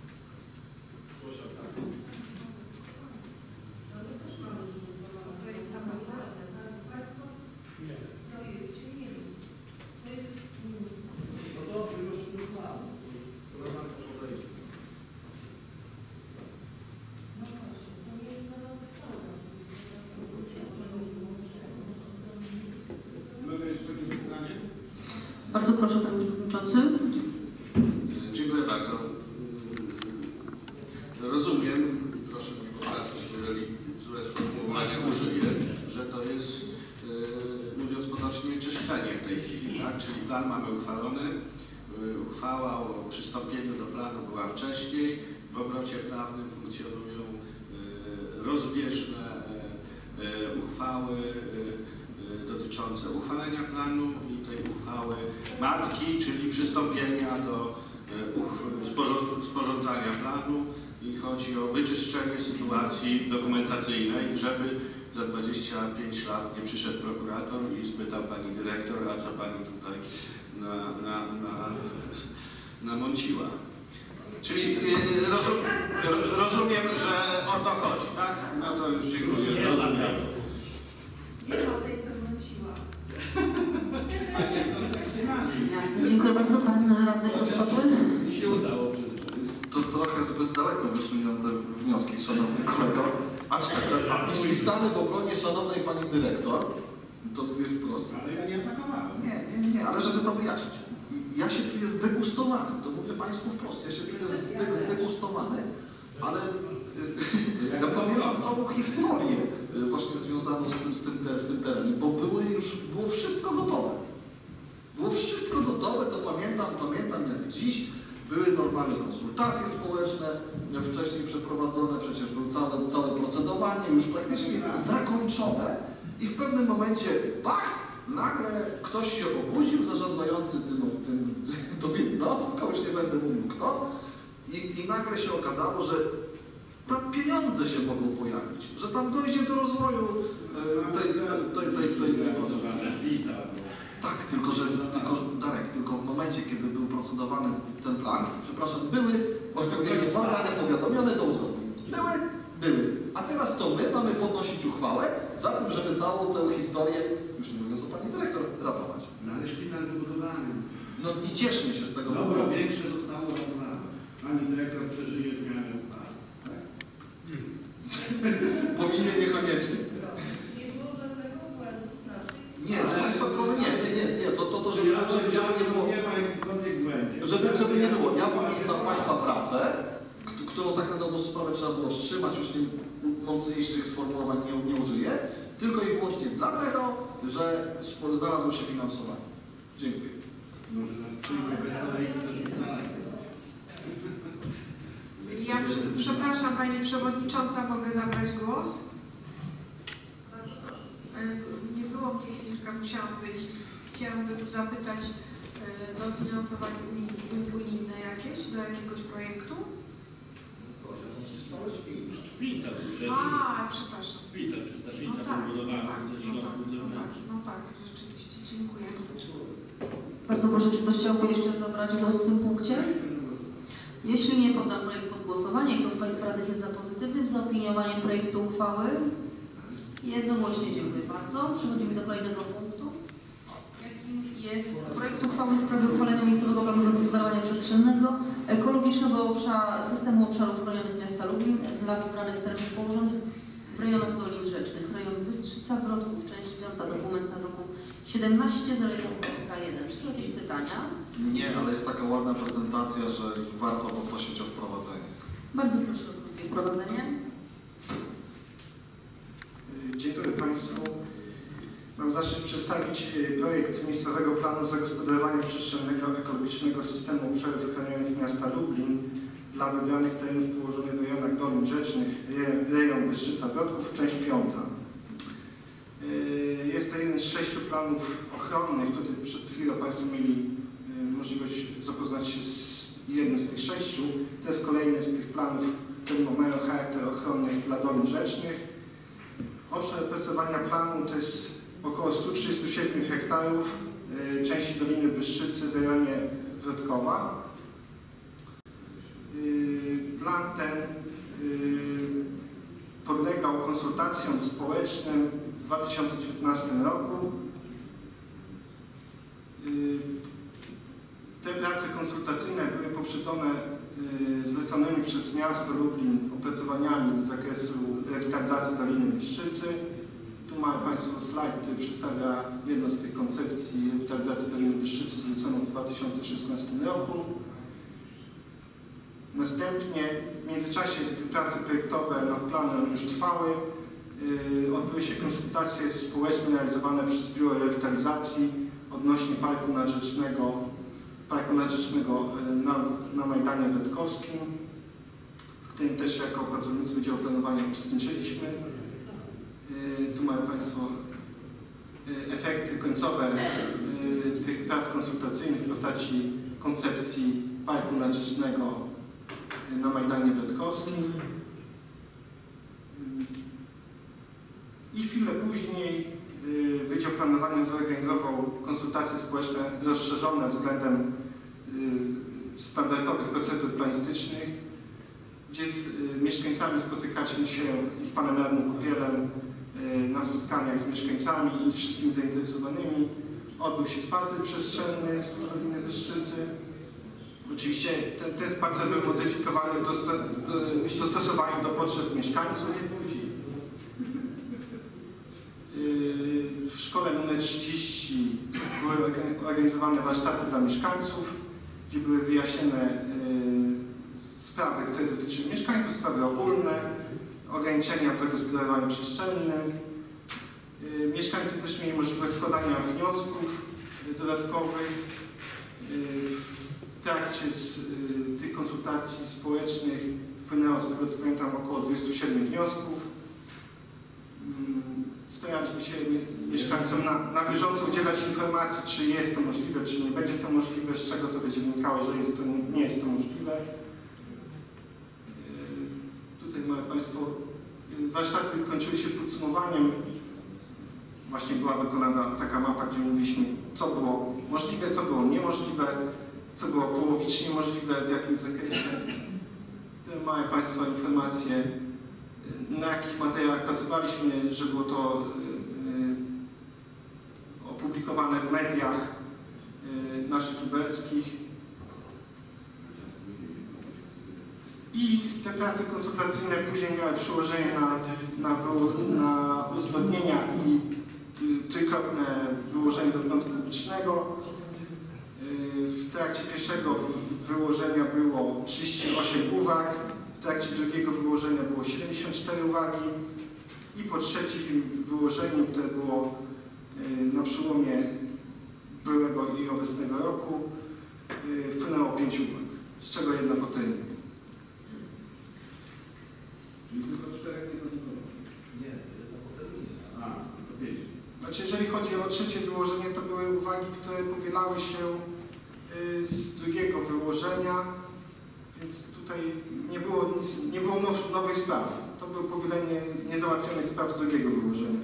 Ale też mamy to jest tam naprawdę, tak? Państwo w projekcie nie wiem. To jest... No dobrze, już mam. Koleżanka podejdzie. No właśnie, to nie jest na nas wczoraj. Mogę jeszcze jakieś pytanie? Bardzo proszę, panie przewodniczący. Dziękuję bardzo. Rozumiem, proszę mnie poprawić, jeżeli złe sformułowania użyję, że to jest, mówiąc potocznie, czyszczenie w tej chwili, tak? Czyli plan mamy uchwalony, uchwała o przystąpieniu do planu była wcześniej, w obrocie prawnym funkcjonują rozbieżne uchwały dotyczące uchwalenia planu i tej uchwały matki, czyli przystąpienia do sporządzania planu i chodzi o wyczyszczenie sytuacji dokumentacyjnej, żeby za 25 lat nie przyszedł prokurator i spytał pani dyrektor, a co pani tutaj namąciła. Czyli rozumiem, że o to chodzi, tak? No to już dziękuję. Rozumiem. Nie ma tej, co wróciła. Jasne, dziękuję bardzo. Pan radny Podpatły. Mi się udało wszystko. To trochę zbyt daleko wysunięte wnioski, szanowny kolego. I stany w obronie szanownej pani dyrektor, to mówię wprost. Ale ja nie atakowałem. Nie, ale żeby to wyjaśnić. Ja się czuję zdegustowany, to mówię Państwu wprost, ja się czuję zdegustowany, ale ja pamiętam całą historię właśnie związaną z tym terenem, bo było wszystko gotowe. Było wszystko gotowe, to pamiętam jak dziś. Były normalne konsultacje społeczne, wcześniej przeprowadzone, przecież było całe procedowanie, już praktycznie zakończone i w pewnym momencie, nagle ktoś się obudził, zarządzający tą jednostką, już nie będę mówił kto, i nagle się okazało, że tam pieniądze się mogą pojawić, że tam dojdzie do rozwoju tej tak, tylko Darek, tylko w momencie, kiedy był procedowany ten plan, przepraszam, były organy powiadomione do uzgodnienia. Były. A teraz to my mamy podnosić uchwałę za tym, żeby całą tę historię, już nie mówiąc o pani dyrektor, ratować. No ale szpital wybudowany. No i cieszmy się z tego. Dobro większe zostało ratowane. Pani dyrektor przeżyje zmianę uchwały. Tak? Pominie niekoniecznie. Nie, z Państwa strony nie. To żeby nie było. Nie ma jakichkolwiek błędów. Żeby nie było. Ja pamiętam Państwa pracę, którą tak na dobrą sprawę trzeba było wstrzymać, już mocniejszych sformułowań nie użyję, tylko i wyłącznie dlatego, że znalazło się finansowanie. Dziękuję. Może nas przyjmie bez kolejki do szpitala. Ja przepraszam, Pani Przewodnicząca, mogę zabrać głos? Nie było mnie chwilkę, musiałam wyjść. Chciałabym zapytać, dofinansowanie unijne jakieś do jakiegoś projektu? Szpital, Przepraszam. szpital, przystaczyca pobudowany ze środków zewnętrznych. No tak, rzeczywiście, dziękuję. Bardzo proszę, czy ktoś chciałby jeszcze zabrać głos w tym punkcie? Jeśli nie, poddam projekt pod głosowanie. Kto z Państwa radnych jest za pozytywnym zaopiniowaniem projektu uchwały? Jednogłośnie dziękuję bardzo. Przechodzimy do kolejnego punktu. Jakim jest projekt uchwały w sprawie uchwalenia miejscowego planu zagospodarowania przestrzennego, ekologicznego systemu obszarów chronionych miasta Lublin dla wybranych terenów położonych w rejonach Dolin Rzecznych, rejon Bystrzyca, Wrotków, część 5, dokument na druku 17, Zalejówka 1. Czy są jakieś pytania? Nie, ale jest taka ładna prezentacja, że warto poprosić o wprowadzenie. Bardzo proszę o krótkie wprowadzenie. Dzień dobry Państwu. Mam zaszczyt przedstawić projekt miejscowego planu zagospodarowania przestrzennego ekologicznego systemu obszarów chronionych miasta Lublin dla wybranych terenów położonych w rejonach Dolin Rzecznych, rejon Bystrzyca-Wrotków, część 5. Jest to jeden z 6 planów ochronnych. Tutaj przed chwilą Państwo mieli możliwość zapoznać się z jednym z tych 6. To jest kolejny z tych planów, które mają charakter ochronny dla Dolin Rzecznych. Obszar opracowania planu to jest około 137 hektarów części Doliny Bystrzycy w rejonie Wrotkowa. Plan ten podlegał konsultacjom społecznym w 2019 roku. Te prace konsultacyjne były poprzedzone zleconymi przez miasto Lublin opracowaniami z zakresu rewitalizacji Doliny Bystrzycy. Tu mają Państwo slajd, który przedstawia jedną z tych koncepcji rewitalizacji Doliny Bystrzycy zleconą w 2016 roku. Następnie w międzyczasie, gdy prace projektowe nad planem już trwały, odbyły się konsultacje społeczne realizowane przez Biuro Rewitalizacji odnośnie parku nadrzecznego na Majdanie Wędkowskim, w którym też jako pracownicy Wydziału Planowania uczestniczyliśmy. Tu mają Państwo efekty końcowe tych prac konsultacyjnych w postaci koncepcji parku nadrzecznego na Majdanie Wędkowskim. I chwilę później Wydział Planowania zorganizował konsultacje społeczne rozszerzone względem standardowych procedur planistycznych, gdzie z mieszkańcami spotykaliśmy się i z panem radnym Kuwielem na spotkaniach z mieszkańcami i wszystkimi zainteresowanymi. Odbył się spacer przestrzenny wzdłuż Doliny Bystrzycy. Oczywiście ten spacer był modyfikowany w dostosowaniu do potrzeb mieszkańców. W szkole nr 30 były organizowane warsztaty dla mieszkańców, gdzie były wyjaśnione sprawy, które dotyczyły mieszkańców, sprawy ogólne, ograniczenia w zagospodarowaniu przestrzennym. Mieszkańcy też mieli możliwość składania wniosków dodatkowych. W trakcie tych konsultacji społecznych wpłynęło, z tego co pamiętam, około 27 wniosków. Staraliśmy się mieszkańcom na bieżąco udzielać informacji, czy jest to możliwe, czy nie będzie to możliwe, z czego to będzie wynikało, że nie jest to możliwe. Tutaj mają Państwo, warsztaty kończyły się podsumowaniem. Właśnie była wykonana taka mapa, gdzie mówiliśmy, co było możliwe, co było niemożliwe, co było połowicznie możliwe, w jakim zakresie. Tutaj mają Państwo informacje, na jakich materiałach pracowaliśmy, że było to opublikowane w mediach naszych lubelskich. I te prace konsultacyjne później miały przełożenie na uzgodnienia i trójkrotne wyłożenie do użytku publicznego. W trakcie pierwszego wyłożenia było 38 uwag, w trakcie drugiego wyłożenia było 74 uwagi i po trzecim wyłożeniu, które było na przełomie byłego i obecnego roku, wpłynęło 5 uwag, z czego jedna potajemna. Czyli tylko 4 nie zanikowało? Nie, jedna potajemna. To 5. Znaczy, jeżeli chodzi o trzecie wyłożenie, to były uwagi, które powielały się z drugiego wyłożenia, więc tutaj nie było nowych spraw. To było powielenie niezałatwionych spraw z drugiego wyłożenia.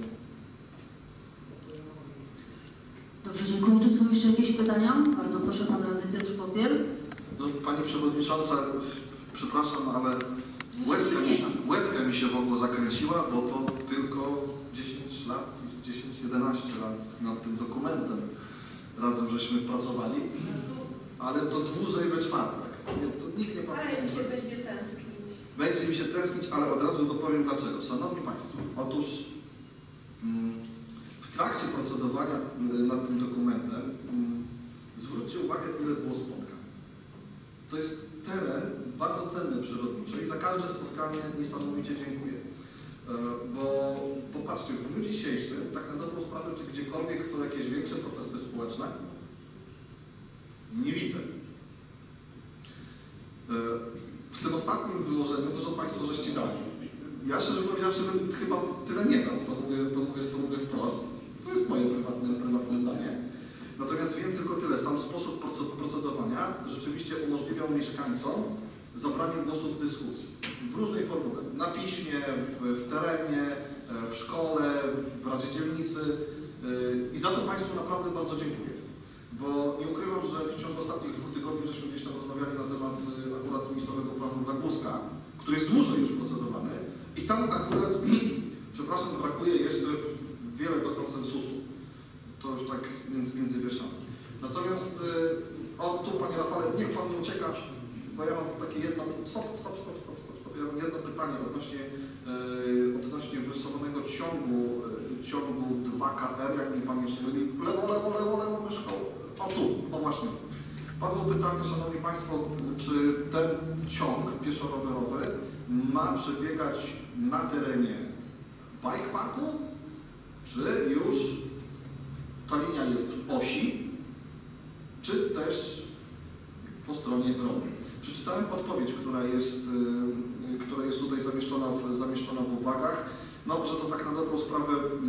Dobrze, dziękuję. Czy są jeszcze jakieś pytania? Bardzo proszę, pan radny Piotr Popiel. No, Pani Przewodnicząca, przepraszam, ale łezka mi się w ogóle zakręciła, bo to tylko 10 lat, 10-11 lat nad tym dokumentem razem żeśmy pracowali, ale to dłużej we czwartek. To nikt nie pamięta. Ale się będzie tęsknić. będzie mi się tęsknić, ale od razu dopowiem dlaczego. Szanowni Państwo, otóż w trakcie procedowania nad tym dokumentem zwróćcie uwagę, ile było spotkań. To jest teren bardzo cenny przyrodniczo i za każde spotkanie niesamowicie dziękuję. Bo popatrzcie, w dniu dzisiejszym, tak na dobrą sprawę, czy gdziekolwiek są jakieś większe protesty społeczne? Nie widzę. W tym ostatnim wyłożeniu dużo Państwo żeście dali. Ja szczerze powiedziawszy bym chyba tyle nie dał, to mówię wprost. To jest moje prywatne zdanie. Natomiast wiem tylko tyle, sam sposób procedowania rzeczywiście umożliwiał mieszkańcom zabranie głosu w dyskusji. W różnej formule. Na piśmie, w terenie, w szkole, w Radzie Dzielnicy. I za to Państwu naprawdę bardzo dziękuję. Bo nie ukrywam, że w ciągu ostatnich 2 tygodni żeśmy gdzieś tam rozmawiali na temat akurat miejscowego planu dla Górska, który jest dłużej już procedowany i tam akurat, przepraszam, brakuje jeszcze wiele do konsensusu. To już tak między wierszami. Natomiast, tu Panie Rafale, niech Pan nie ucieka, bo ja mam takie jedno, stop. Ja mam jedno pytanie odnośnie wyrysowanego ciągu 2KR, jak mi Pamięć nie myli, lewo myszką. O tu, o właśnie. Padło pytanie, Szanowni Państwo, czy ten ciąg pieszo-rowerowy ma przebiegać na terenie bike parku, czy już ta linia jest w osi, czy też po stronie broni. Przeczytałem podpowiedź, która jest tutaj zamieszczona w uwagach, no, że to tak na dobrą sprawę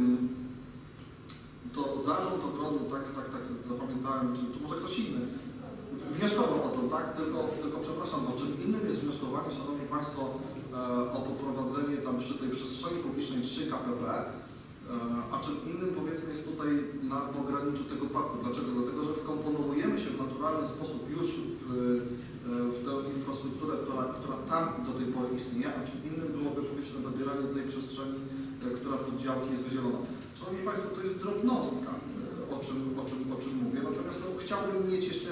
to zarząd ogrodu, tak zapamiętałem, czy może ktoś inny wnioskował o to, tak? Tylko przepraszam, bo czym innym jest wnioskowanie, Szanowni Państwo, o poprowadzenie tam przy tej przestrzeni publicznej 3 KPP, a czym innym powiedzmy jest tutaj na pograniczu tego parku. Dlaczego? Dlatego, że wkomponowujemy się w naturalny sposób już w tę infrastrukturę, która tam do tej pory istnieje, a czym innym byłoby powiedzmy zabieranie tej przestrzeni, która pod działki jest wydzielona. Szanowni Państwo, to jest drobnostka, o czym mówię, natomiast no, chciałbym mieć jeszcze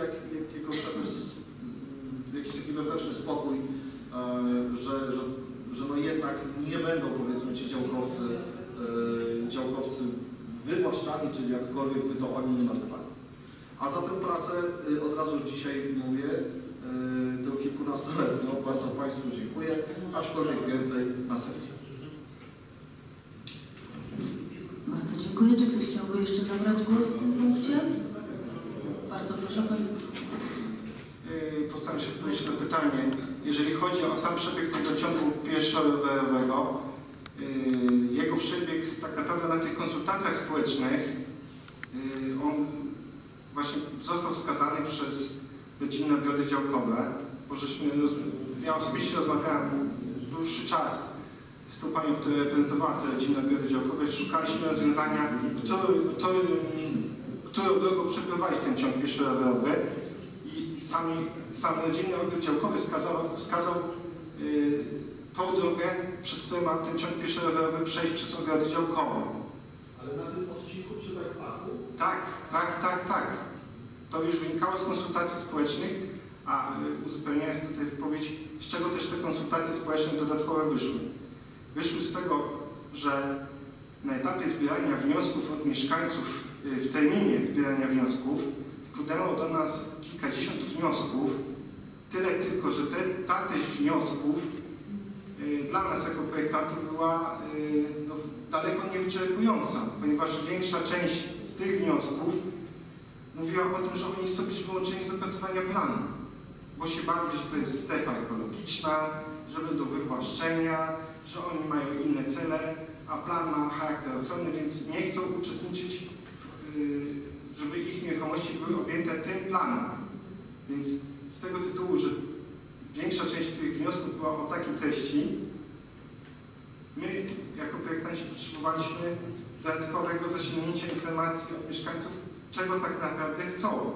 jakiś taki wewnętrzny spokój, że no jednak nie będą powiedzmy ci działkowcy wywłaszczani, czyli jakkolwiek by to oni nie nazywali. A za tę pracę od razu dzisiaj mówię, tę kilkunastoletnią, bardzo Państwu dziękuję, aczkolwiek więcej na sesję. Bardzo dziękuję. Czy ktoś chciałby jeszcze zabrać głos w tym punkcie? Bardzo proszę Pani. Postaram się odpowiedzieć na pytanie. Jeżeli chodzi o sam przebieg tego ciągu pieszo-rowerowego, jego przebieg tak naprawdę na tych konsultacjach społecznych, on właśnie został wskazany przez rodzinne ogrody działkowe, bo ja osobiście rozmawiałem dłuższy czas z tą panią, która reprezentowała te rodzinne ogrody działkowe, szukaliśmy rozwiązania, którą drogą przeprowadzić ten ciąg pieszo-rowerowy i sam rodzinny ogród działkowy wskazał tą drogę, przez którą ma ten ciąg pieszo-rowerowy przejść przez ogrody działkowe. Ale na tym odcinku przy bike parku? Tak. To już wynikało z konsultacji społecznych, a uzupełniając tutaj wypowiedź, z czego też te konsultacje społeczne dodatkowe wyszły. Wyszły z tego, że na etapie zbierania wniosków od mieszkańców, w terminie zbierania wniosków, wpłynęło do nas kilkadziesiąt wniosków, tyle tylko, że ta treść wniosków dla nas jako projektantów była no, daleko niewyczerpująca, ponieważ większa część z tych wniosków mówiła o tym, że oni chcą być wyłączeni z opracowania planu, bo się bali, że to jest strefa ekologiczna, że będą wywłaszczenia, że oni mają inne cele, a plan ma charakter ochronny, więc nie chcą uczestniczyć, żeby ich nieruchomości były objęte tym planem. Więc z tego tytułu, że większa część tych wniosków była o takiej treści, my jako projektanci potrzebowaliśmy dodatkowego zasięgnięcia informacji od mieszkańców, czego tak naprawdę chcą.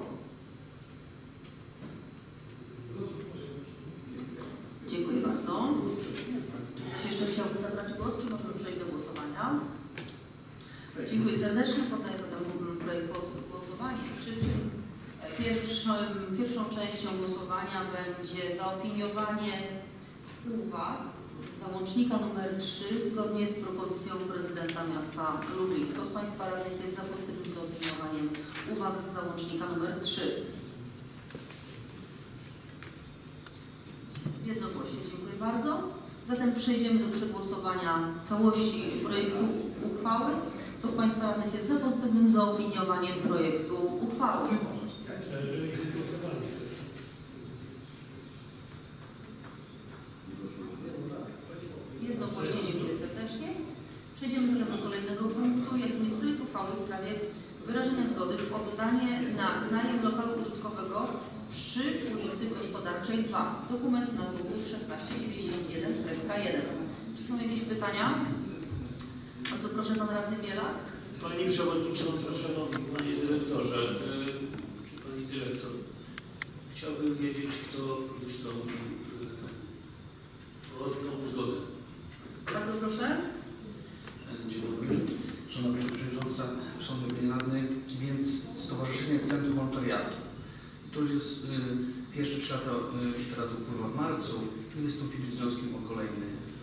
Dziękuję bardzo. Czy ktoś jeszcze chciałby zabrać głos, czy możemy przejść do głosowania? Dziękuję serdecznie. Poddaję zatem projekt pod głosowanie. Przy czym pierwszą częścią głosowania będzie zaopiniowanie uwag z załącznika nr 3 zgodnie z propozycją prezydenta miasta Lublin. Kto z Państwa radnych jest za pozytywnym zaopiniowaniem uwag z załącznika nr 3? Jednogłośnie, dziękuję bardzo. Zatem przejdziemy do przegłosowania całości projektu uchwały. Kto z Państwa radnych jest za pozytywnym zaopiniowaniem projektu uchwały? Jednogłośnie, dziękuję serdecznie. Przejdziemy zatem do kolejnego punktu, jakim jest projekt uchwały w sprawie wyrażenia zgody w oddanie na najem lokalu użytkowego przy ulicy Gospodarczej 2. Dokument na druku 1691, kreska 1. Czy są jakieś pytania? Bardzo proszę, pan radny Bielak. Pani Przewodnicząca, Szanowny Panie Dyrektorze, czy Pani Dyrektor, chciałbym wiedzieć, kto wystąpił o tą zgodę. Bardzo proszę. Dzień dobry. Szanowna Pani Przewodnicząca, Szanowny Panie Radny, więc Stowarzyszenie Centrum Wolontariatu. To już jest pierwsze 3 lata, teraz upływa w marcu i wystąpili z wnioskiem o kolejny.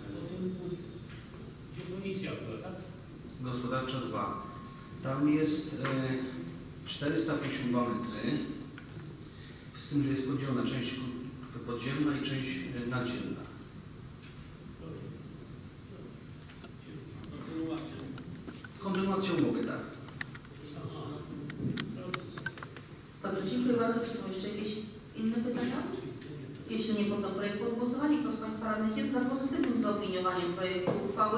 Inicjatywa, tak? Gospodarcza 2. Tam jest 452 metry, z tym, że jest podzielona część podziemna i część nadziemna. Kontynuacją umowy, tak. Dobrze, dziękuję bardzo. Czy są jeszcze jakieś inne pytania? Jeśli nie, poddam projekt pod głosowanie. Kto z Państwa radnych jest za pozytywnym zaopiniowaniem projektu uchwały?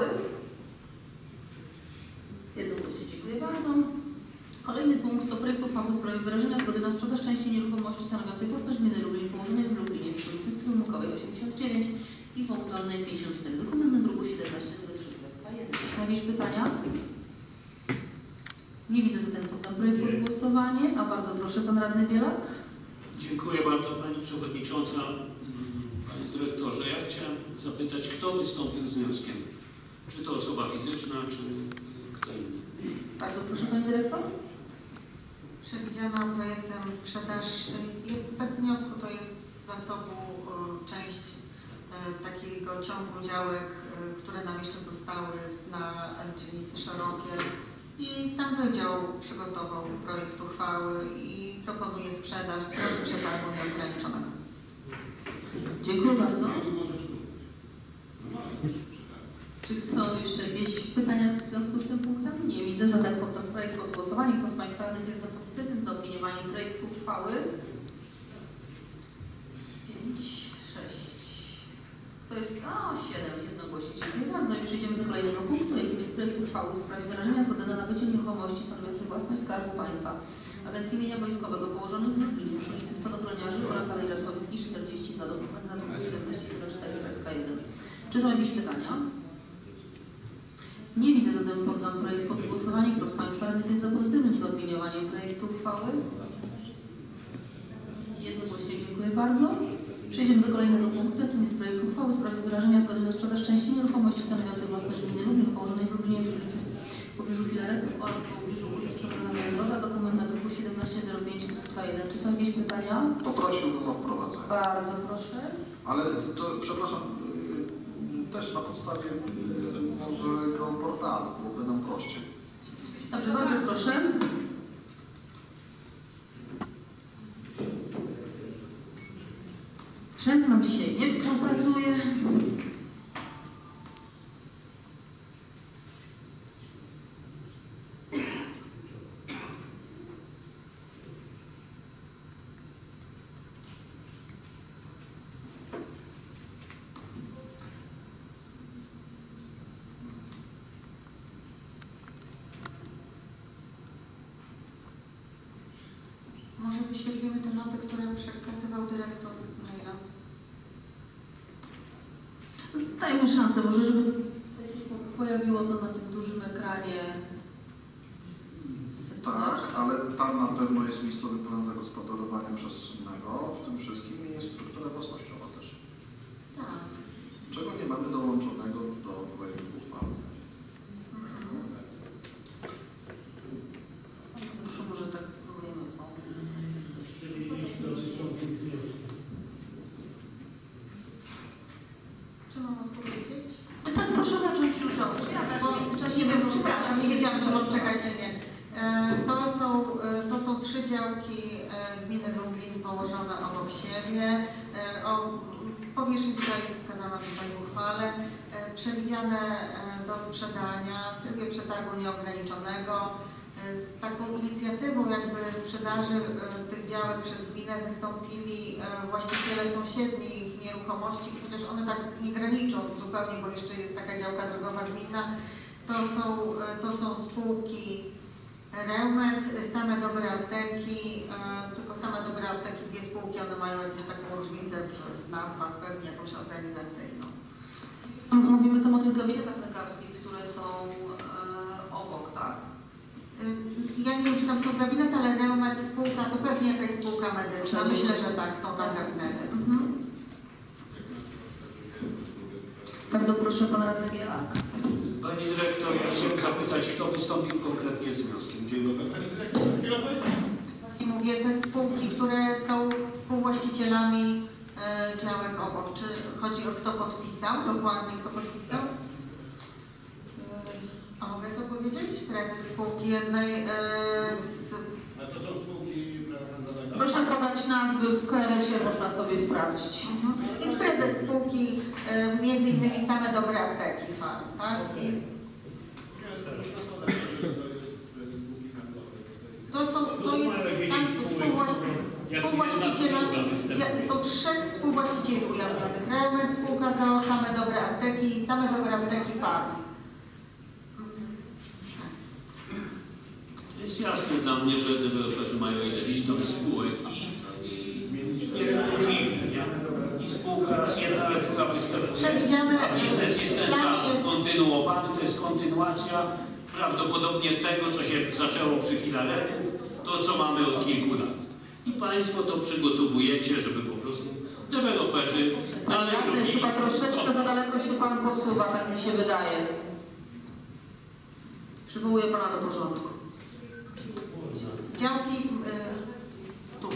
Jednogłośnie, dziękuję bardzo. Kolejny punkt to projekt uchwały w sprawie wyrażenia zgody na sprzedaż części nieruchomości stanowiącej własność gminy Lublin położonej w Lublinie przy ulicy Strumiukowej 89 i Wątolnej 54. Dokument na druku 1703, Czy są jakieś pytania? Nie widzę, zatem poddam projekt pod głosowanie, a bardzo proszę, pan radny Bielak. Dziękuję bardzo Pani Przewodnicząca. Panie Dyrektorze, ja chciałem zapytać, kto wystąpił z wnioskiem? Czy to osoba fizyczna, czy kto inny? Bardzo proszę, Pani Dyrektor. Przewidziana projektem sprzedaż bez wniosku, to jest z zasobu część takiego ciągu działek, które nam jeszcze zostały na dzielnicy Szerokie. I sam wydział przygotował projekt uchwały i proponuje sprzedaż w drodze przetargu nieograniczonego. Dziękuję bardzo. Czy są jeszcze jakieś pytania w związku z tym punktem? Nie widzę, zatem poddam projekt pod głosowanie. Kto z Państwa radnych jest za pozytywnym zaopiniowaniem projektu uchwały? 5, 6. Kto jest? 7. Jednogłośnie. Dziękuję bardzo. I przejdziemy do kolejnego punktu, jakim jest projekt uchwały w sprawie wyrażenia zgody na nabycie nieruchomości stanowiących własność Skarbu Państwa Agencji Mienia Wojskowego położonych w Lublinie przy ulicy Spadochroniarzy oraz Alei Racławickiej 42 dokument na druku 1704 KSK1. Czy są jakieś pytania? Nie widzę, zatem poddam projekt pod głosowanie. Kto z Państwa radnych jest za pozytywnym zaopiniowaniem projektu uchwały? Jednogłośnie, dziękuję bardzo. Przejdziemy do kolejnego punktu, jakim jest projekt uchwały w sprawie wyrażenia zgody na sprzedaż części nieruchomości stanowiących własność gminy Lublin położonej w Lublinie przy ulicy w pobliżu Filaretów oraz w pobliżu ulicy Droga, dokument na druku 1705 1. Czy są jakieś pytania? Poprosiłbym o wprowadzenie. Bardzo proszę. Ale to, przepraszam, też na podstawie może geoportalu, byłoby nam prościej. Dobrze, bardzo proszę. Sprzęt nam dzisiaj nie współpracuje. Może wyświetlimy te noty, które przekazywał dyrektor maila. Dajmy szansę, może żeby się pojawiło to na tym dużym ekranie. Tak, ale tam na pewno jest miejscowy plan zagospodarowania przestrzennego, w tym wszystkim i jest struktura własnościowa też. Tak. Czego nie mamy dołączonego do projektu uchwały. Proszę, może tak spróbujemy. czekajcie, nie. To są 3 działki gminy Lublin położone obok siebie. Powierzchnia która jest wskazana tutaj w uchwale, przewidziane do sprzedania w trybie przetargu nieograniczonego. Z taką inicjatywą jakby sprzedaży tych działek przez gminę wystąpili właściciele sąsiednich nieruchomości, chociaż one tak nie graniczą zupełnie, bo jeszcze jest taka działka drogowa gminna. To są spółki Reumet, Same Dobre Apteki, tylko Same Dobre Apteki, 2 spółki, one mają jakieś taką różnicę w nazwach, pewnie jakąś organizacyjną. Mówimy tam o tych gabinetach lekarskich, które są obok, tak? Ja nie wiem, czy tam są gabinety, ale Reumet spółka, to pewnie jakaś spółka medyczna. Myślę, że tak, są tam gabinety. Bardzo proszę, pan radny Bielak. Pani dyrektor, ja chciałem zapytać, kto wystąpił konkretnie z wnioskiem. Dziękuję. Mówię, te spółki, które są współwłaścicielami działek obok. Czy chodzi o kto podpisał? Dokładnie kto podpisał? A mogę to powiedzieć? Prezes spółki jednej z... A to są spółki... Proszę podać nazwy, w KRS-ie można sobie sprawdzić. Jest prezes spółki, między innymi Same Dobre Apteki Farm, tak? To jest tam współwłaścicielami, są 3 współwłaścicieli ujawnionych. Reumet, spółka ZOO, Same Dobre Apteki i Same Dobre Apteki Farm. Jest jasne dla mnie, że deweloperzy mają ileś tam spółek i spółka raz jedna, druga występuje, a biznes jest ten sam, kontynuowany, to jest kontynuacja prawdopodobnie tego, co się zaczęło przy Filaretu, to co mamy od kilku lat. I Państwo to przygotowujecie, żeby po prostu deweloperzy dalej robili. Chyba troszeczkę za daleko się Pan posuwa, tak mi się wydaje. Przywołuję Pana do porządku. Działki tu.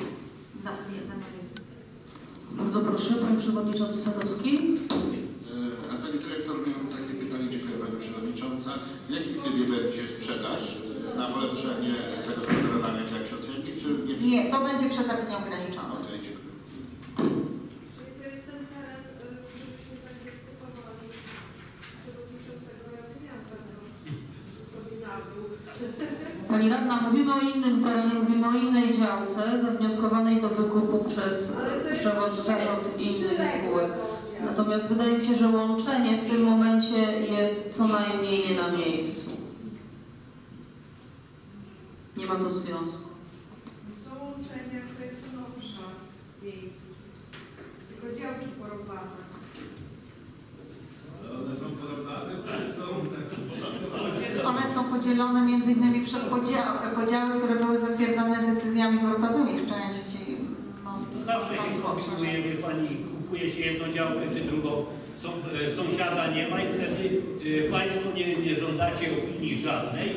Bardzo proszę, Panie Przewodniczący Sadowski. A Pani Dyrektor, miałem takie pytanie, dziękuję Pani Przewodnicząca. W jakim trybie będzie sprzedaż na polepszenie zagospodarowania działek socjalnych, czy nie? Nie, to będzie przetarg nieograniczony. Okej, dziękuję. Czyli to jest ten teren, żebyśmy tak dyskutowali przewodniczącego Rady Miasta, co sobie nabył. Pani Radna, mówimy o innym terenie, mówimy o innej działce zawnioskowanej do wykupu przez zarząd innych spółek. Natomiast wydaje mi się, że łączenie w tym momencie jest co najmniej nie na miejscu. Nie ma to związku. Co łączenia to jest ten obszar miejski, tylko działki porowane. One są porównane, czy są One są podzielone między innymi przez podziały, które były zatwierdzone decyzjami zwrotowymi w części. Zawsze się kupuje, wie Pani, kupuje się jedną działkę czy drugą, sąsiada nie ma i wtedy Państwo nie żądacie opinii żadnej.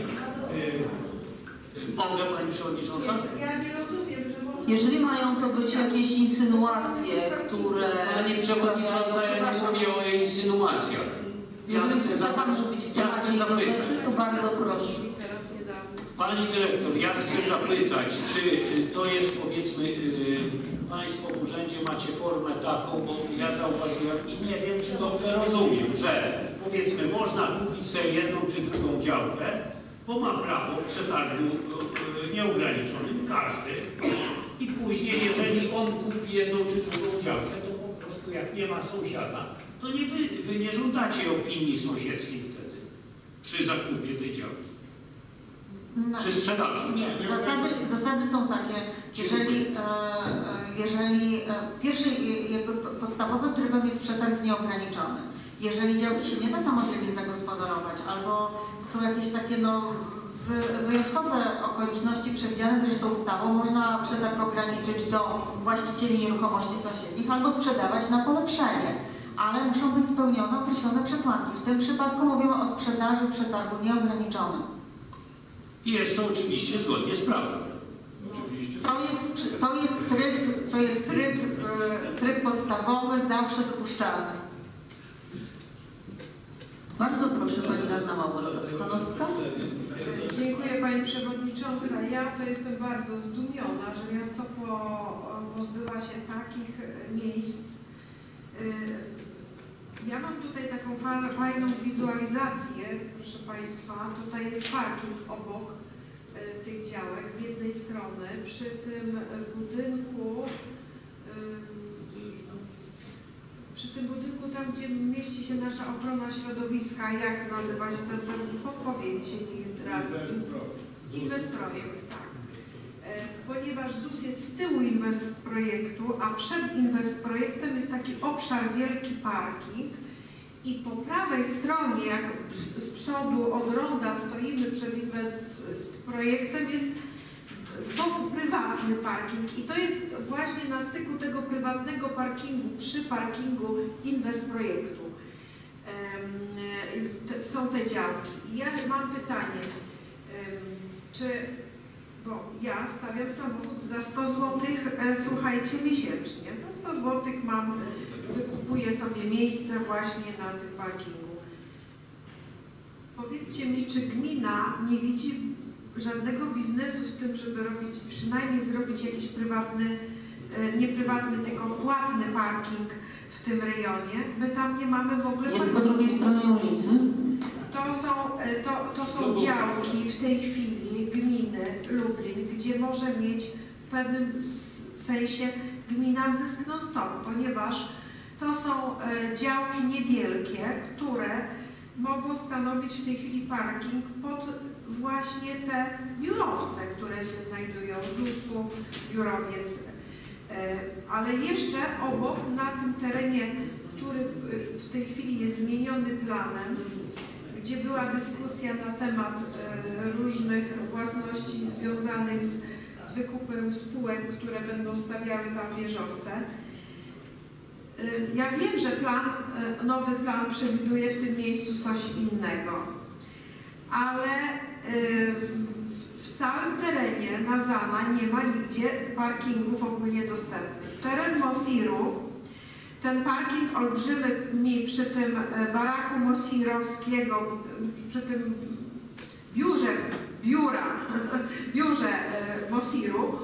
Mogę Pani Przewodnicząca? Ja nie rozumiem, że można... Jeżeli mają to być jakieś insynuacje, które... Pani Przewodnicząca, ja nie mówię o insynuacjach. Jeżeli chce Pan mówić w temacie jego rzeczy, to bardzo proszę. Pani Dyrektor, ja chcę zapytać, czy to jest, powiedzmy, Państwo w urzędzie macie formę taką, bo ja zauważyłem i nie wiem, czy dobrze rozumiem, że powiedzmy można kupić sobie jedną czy drugą działkę, bo ma prawo przetargu nieograniczonym każdy i później, jeżeli on kupi jedną czy drugą działkę, to po prostu jak nie ma sąsiada, to nie wy nie żądacie opinii sąsiedzkiej wtedy przy zakupie tej działki. Przy sprzedaży. Nie, zasady są takie, jeżeli pierwszym podstawowym trybem jest przetarg nieograniczony. Jeżeli działki się nie da samodzielnie zagospodarować, albo są jakieś takie wyjątkowe okoliczności przewidziane zresztą ustawą, można przetarg ograniczyć do właścicieli nieruchomości sąsiednich albo sprzedawać na polepszenie, ale muszą być spełnione określone przesłanki. W tym przypadku mówimy o sprzedaży w przetargu nieograniczonym. I jest to oczywiście zgodnie z prawem. To jest tryb podstawowy, zawsze dopuszczalny. Bardzo proszę, Pani Radna Małgorzata Schanowska. Dziękuję Pani Przewodnicząca. Ja to jestem bardzo zdumiona, że miasto pozbywa się takich miejsc. Ja mam tutaj taką fajną wizualizację, proszę Państwa. Tutaj jest parking obok tych działek z jednej strony. Przy tym budynku, tam gdzie mieści się nasza ochrona środowiska, jak nazywa się ten podpowiedźcie mi Inwestprojekt, tak. Ponieważ ZUS jest z tyłu Inwestprojektu, a przed Inwestprojektem jest taki obszar, wielki parking i po prawej stronie, jak z przodu od ronda stoimy przed Inwestprojektem, jest z boku prywatny parking i to jest właśnie na styku tego prywatnego parkingu, przy parkingu Inwestprojektu są te działki. I ja mam pytanie, bo ja stawiam samochód za 100 zł, słuchajcie, miesięcznie. Za 100 zł wykupuję sobie miejsce właśnie na tym parkingu. Powiedzcie mi, czy gmina nie widzi żadnego biznesu w tym, żeby robić, przynajmniej zrobić jakiś prywatny, nie prywatny, tylko płatny parking w tym rejonie. My tam nie mamy w ogóle... Jest po drugiej stronie ulicy? To są działki w tej chwili gminy Lublin, gdzie może mieć w pewnym sensie gmina zysk non-stop, ponieważ to są działki niewielkie, które mogą stanowić w tej chwili parking pod właśnie te biurowce, które się znajdują w ZUS-u, biurowiec. Ale jeszcze obok, na tym terenie, który w tej chwili jest zmieniony planem, gdzie była dyskusja na temat różnych własności związanych z wykupem spółek, które będą stawiały tam wieżowce. Ja wiem, że nowy plan przewiduje w tym miejscu coś innego, ale w całym terenie Nazana nie ma nigdzie parkingów ogólnie dostępnych. Teren Mosiru, ten parking olbrzymi przy tym baraku Mosirowskiego, przy tym biurze Mosiru,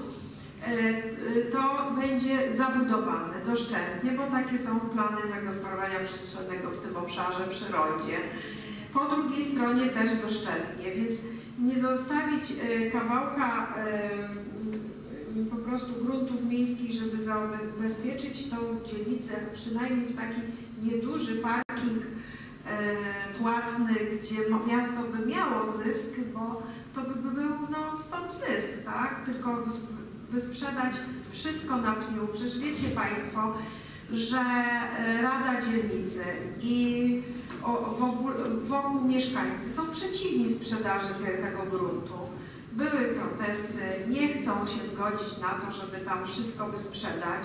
to będzie zabudowane doszczętnie, bo takie są plany zagospodarowania przestrzennego w tym obszarze przy rondzie. Po drugiej stronie też doszczętnie, więc nie zostawić kawałka po prostu gruntów miejskich, żeby zabezpieczyć tą dzielnicę, przynajmniej w taki nieduży parking płatny, gdzie miasto by miało zysk, bo to by był non-stop zysk, tak? Tylko wysprzedać wszystko na pniu. Przecież wiecie Państwo, że Rada Dzielnicy i wokół mieszkańcy są przeciwni sprzedaży tego gruntu. Były protesty, nie chcą się zgodzić na to, żeby tam wszystko wysprzedać.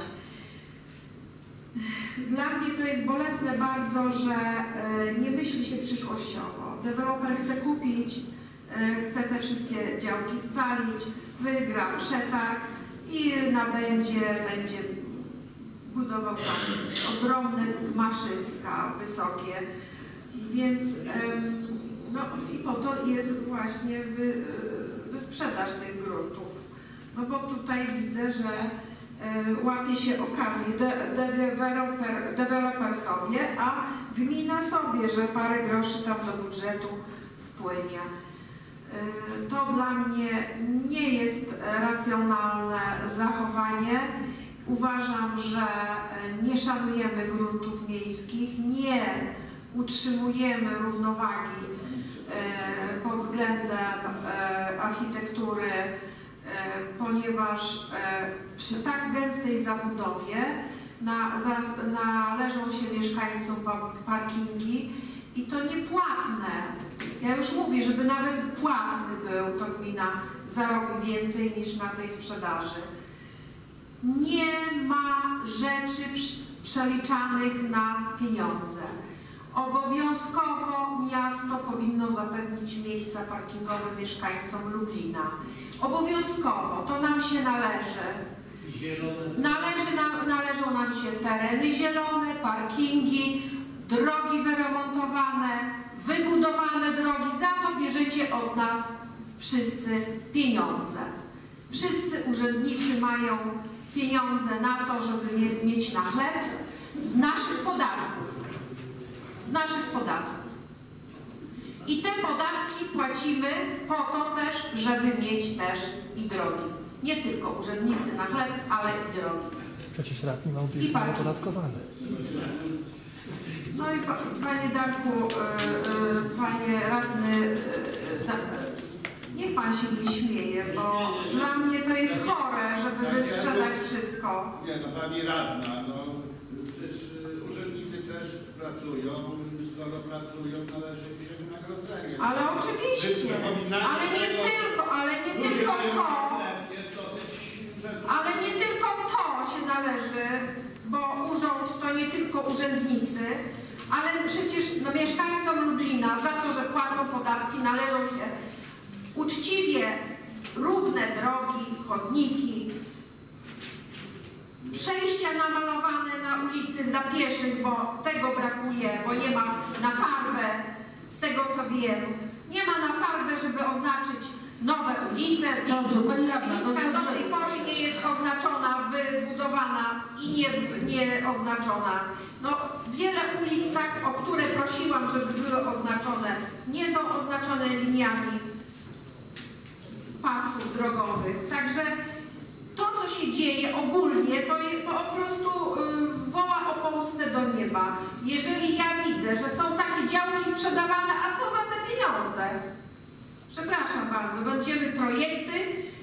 Dla mnie to jest bolesne bardzo, że nie myśli się przyszłościowo. Deweloper chce kupić, chce te wszystkie działki scalić, wygra przetarg i będzie budował tam ogromne maszyska wysokie. Więc no i po to jest właśnie wysprzedaż tych gruntów. No bo tutaj widzę, że łapie się okazję deweloper sobie, a gmina sobie, że parę groszy tam do budżetu wpłynie. To dla mnie nie jest racjonalne zachowanie. Uważam, że nie szanujemy gruntów miejskich, nie utrzymujemy równowagi pod względem architektury, ponieważ przy tak gęstej zabudowie należą się mieszkańcom parkingi i to niepłatne. Ja już mówię, żeby nawet płatny był, to gmina zarobi więcej niż na tej sprzedaży. Nie ma rzeczy przeliczanych na pieniądze. Obowiązkowo miasto powinno zapewnić miejsca parkingowe mieszkańcom Lublina. Obowiązkowo, to nam się należy. Należą nam się tereny zielone, parkingi, drogi wyremontowane, wybudowane drogi, za to bierzecie od nas wszyscy pieniądze. Wszyscy urzędnicy mają pieniądze na to, żeby mieć na chleb z naszych podatków. Z naszych podatków. I te podatki płacimy po to też, żeby mieć też i drogi. Nie tylko urzędnicy na chleb, ale i drogi. Przecież radni ma być opodatkowany. No i panie Darku, panie radny, niech pan się nie śmieje, bo dla mnie to jest chore, żeby wysprzedać wszystko. Nie, no pani radna, no przecież urzędnicy też pracują, skoro pracują, należy im się wynagrodzenie. Ale oczywiście, ale nie tylko to, ale nie tylko to się należy, bo urząd to nie tylko urzędnicy, ale przecież no, mieszkańcom Lublina za to, że płacą podatki, należą się uczciwie równe drogi, chodniki, przejścia namalowane na ulicy dla pieszych, bo tego brakuje, bo nie ma na farbę, z tego co wiem, nie ma na farbę, żeby oznaczyć nowe ulice. Wiejska do tej pory nie jest oznaczona, wybudowana i nie oznaczona. No, wiele ulic, tak, o które prosiłam, żeby były oznaczone, nie są oznaczone liniami pasów drogowych. Także to, co się dzieje ogólnie, to po prostu woła o pomstę do nieba. Jeżeli ja widzę, że są takie działki sprzedawane, a co za te pieniądze? Przepraszam bardzo, będziemy projekty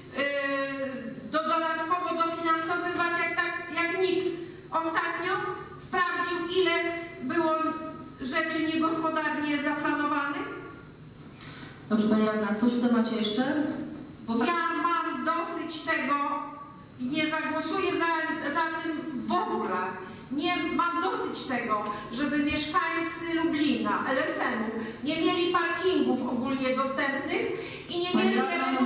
dodatkowo dofinansowywać, jak nikt ostatnio sprawdził, ile było rzeczy niegospodarnie zaplanowanych? Dobrze, pani radna, coś w temacie jeszcze? Bo ja mam dosyć tego i nie zagłosuję za tym w ogóle. Nie mam dosyć tego, żeby mieszkańcy Lublina, LSM-u nie mieli parkingów ogólnie dostępnych i nie mieli terenów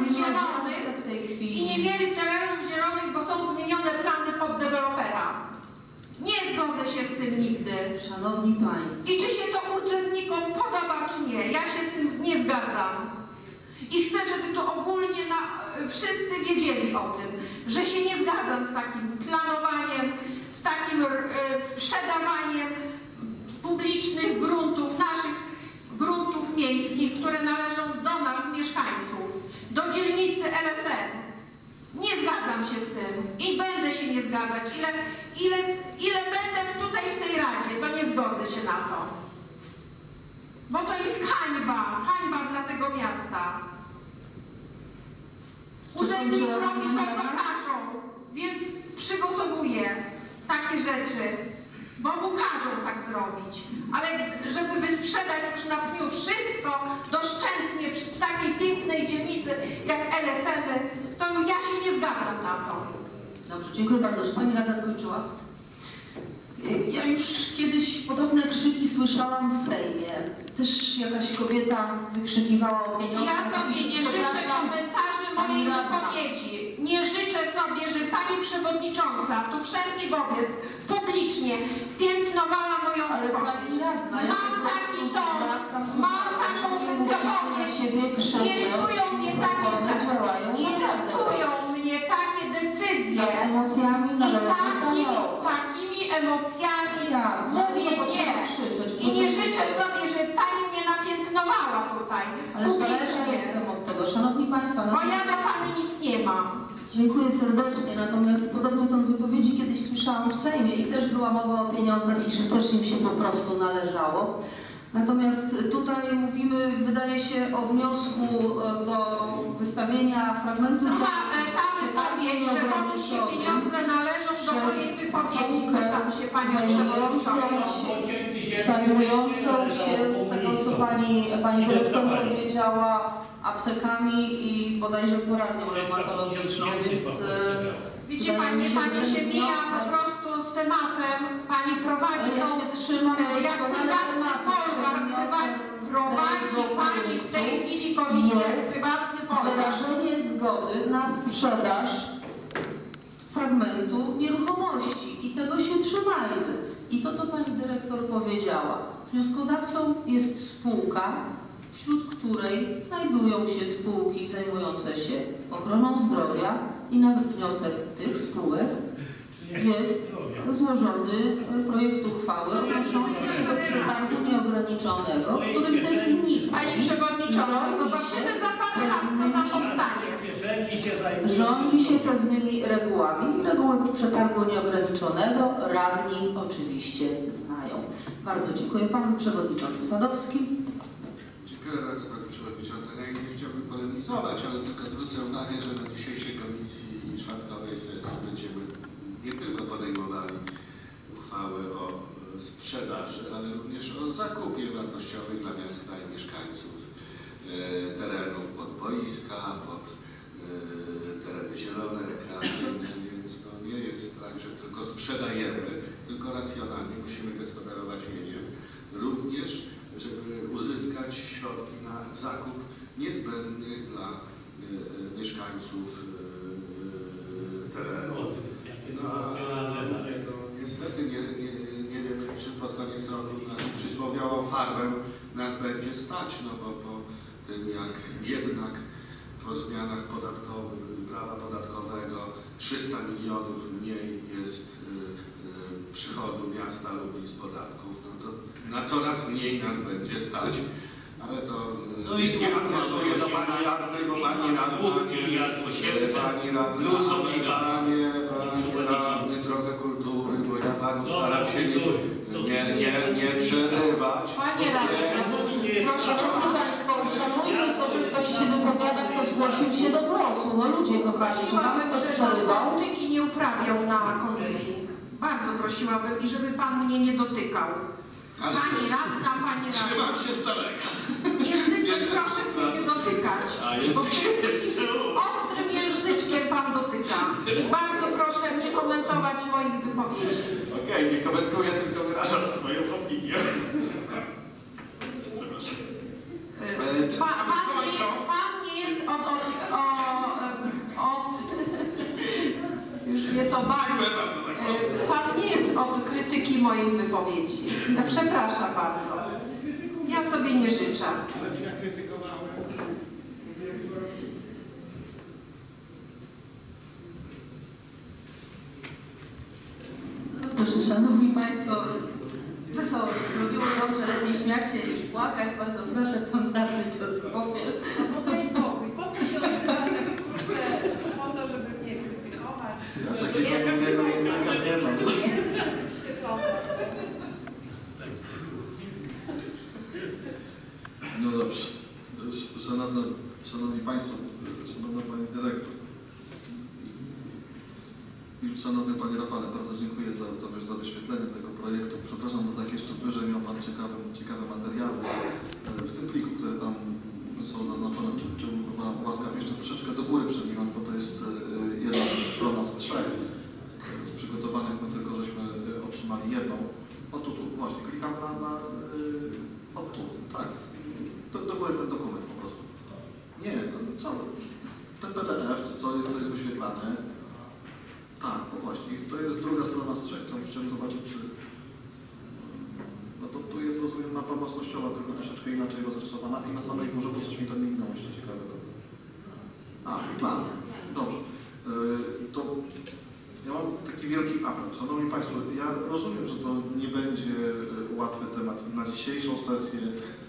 zielonych, bo są zmienione plany pod dewelopera. Nie zgodzę się z tym nigdy. Szanowni Państwo. I czy się to urzędnikom podoba, czy nie? Ja się z tym nie zgadzam. I chcę, żeby to ogólnie wszyscy wiedzieli o tym, że się nie zgadzam z takim planowaniem, z takim sprzedawaniem publicznych gruntów, naszych gruntów miejskich, które należą do nas, mieszkańców, do dzielnicy LSM. Nie zgadzam się z tym i będę się nie zgadzać. Ile będę tutaj w tej Radzie, to nie zgodzę się na to. Bo to jest hańba dla tego miasta. Urzędnik robi to, co każą, więc przygotowuje takie rzeczy, bo mu każą tak zrobić. Ale żeby wysprzedać już na pniu wszystko doszczętnie przy takiej pięknej dzielnicy jak LSM-y, to ja się nie zgadzam na to. Dobrze, dziękuję bardzo. Czy pani radna skończyła? Ja już kiedyś podobne krzyki słyszałam w Sejmie. Też jakaś kobieta wykrzykiwała o pieniądzach. Ja sobie nie życzę komentarzy mojej wypowiedzi. Nie życzę sobie, że pani przewodnicząca, tu wszelki wobec, publicznie piętnowała moją wypowiedź. Mam taki ton, mam taką wypowiedź. Irytują mnie takie decyzje. I takimi emocjami mówię nie. I nie życzę sobie, że pani mnie napiętnowała tutaj. Ale daleka jestem od tego. Szanowni Państwo, bo ja do pani nic nie mam. Dziękuję serdecznie, natomiast podobnie tą wypowiedzi kiedyś słyszałam w Sejmie i też była mowa o pieniądzach i że też im się po prostu należało. Natomiast tutaj mówimy, wydaje się, o wniosku do wystawienia fragmentu. Że wam się pieniądze należą do mojej wypowiedzi. Pytam się panią przewodniczącą. Zajmującą się, z tego co pani dyrektor powiedziała, aptekami i bodajże poradnią reumatologiczną, więc wiecie pani się mija po prostu z tematem, pani prowadzi ja się trzymam jak prywatny folwark, prowadzi pani w tej chwili komisję prywatny folwark. Wyrażenie zgody na sprzedaż fragmentu nieruchomości i tego się trzymajmy. I to to, co pani dyrektor powiedziała. Wnioskodawcą jest spółka, wśród której znajdują się spółki zajmujące się ochroną zdrowia i na wniosek tych spółek jest złożony projekt uchwały odnoszący się do przetargu nieograniczonego, który z definicji Pani Przewodnicząca, zobaczymy za parę lat, co tam powstanie. rządzi się pewnymi regułami. Reguły przetargu nieograniczonego radni oczywiście znają. Bardzo dziękuję. Pan Przewodniczący Sadowski. Dziękuję bardzo Pani Przewodnicząca. Ja nie chciałbym polemizować, ale tylko zwrócę uwagę, że na dzisiejszej komisji czwartkowej sesji będziemy nie tylko podejmowali uchwały o sprzedaży, ale również o zakupie wartościowym dla miasta i mieszkańców terenów pod boiska, pod tereny zielone, rekreacyjne, więc to nie jest tak, że tylko sprzedajemy, tylko racjonalnie musimy gospodarować mieniem, również żeby uzyskać środki na zakup niezbędnych dla mieszkańców terenu. Niestety nie wiem, czy pod koniec roku na przysłowiową farmę nas będzie stać, no bo po tym jak jednak po zmianach podatkowych, prawa podatkowego 300 milionów mniej jest przychodu miasta Lublin z podatków, no to na coraz mniej nas będzie stać. Ale to no i nie adresuję do Pani Radnej, bo Pani Radna Pani Drodze Kultury, bo ja Panu staram się nie przerywać. Panie Radny, Szanowni Państwo, szanujmy to, że ktoś się wypowiada, kto zgłosił się do głosu. No ludzie kochani, czy Pan ktoś przerywał? polityki nie uprawiał na komisji. Bardzo prosiłabym i żeby Pan mnie nie dotykał. Pani Radna, Pani Radna. Trzymam się z daleka. Językiem proszę mnie nie dotykać. Bo ostrym języczkiem Pan dotyka. I bardzo proszę nie komentować moich wypowiedzi. Okej, nie komentuję, tylko wyrażam swoją opinię. Pan nie jest już mnie to bawi. Pan nie jest od krytyki mojej wypowiedzi. Ja przepraszam bardzo. Ja sobie nie życzę. Proszę, Szanowni Państwo, wesoło się zrobiło, dobrze, lepiej śmiać się niż płakać. Bardzo proszę, Pan Radny Piotrkowie. No daj spokój. Po co się odzywać, jak kurczę, po to, żeby mnie krytykować? No dobrze. Szanowni Państwo, Szanowna Pani Dyrektor i Szanowny Panie Rafale, bardzo dziękuję za wyświetlenie tego projektu. Przepraszam, bo tak jeszcze wyżej miał Pan ciekawe materiały w tym pliku, które tam są zaznaczone, czy Pan łaskaw jeszcze troszeczkę do góry przewinąć, bo to jest jedna strona z 3 z przygotowanych, my tylko żeśmy otrzymali jedną. O tu właśnie, klikamy o tu, tak. Do góry ten dokument po prostu. Nie, cały. Ten PDF, co jest wyświetlane. Tak, no właśnie, to jest druga strona z 3. Chciałbym zobaczyć, czy... No to tu jest, rozumiem, mapa własnościowa, tylko troszeczkę inaczej rozrysowana i na samej górze, bo coś mi tam minęło jeszcze ciekawego. A, i plan. Dobrze. To ja mam taki wielki apel. Szanowni Państwo, ja rozumiem, że to nie będzie łatwy temat na dzisiejszą sesję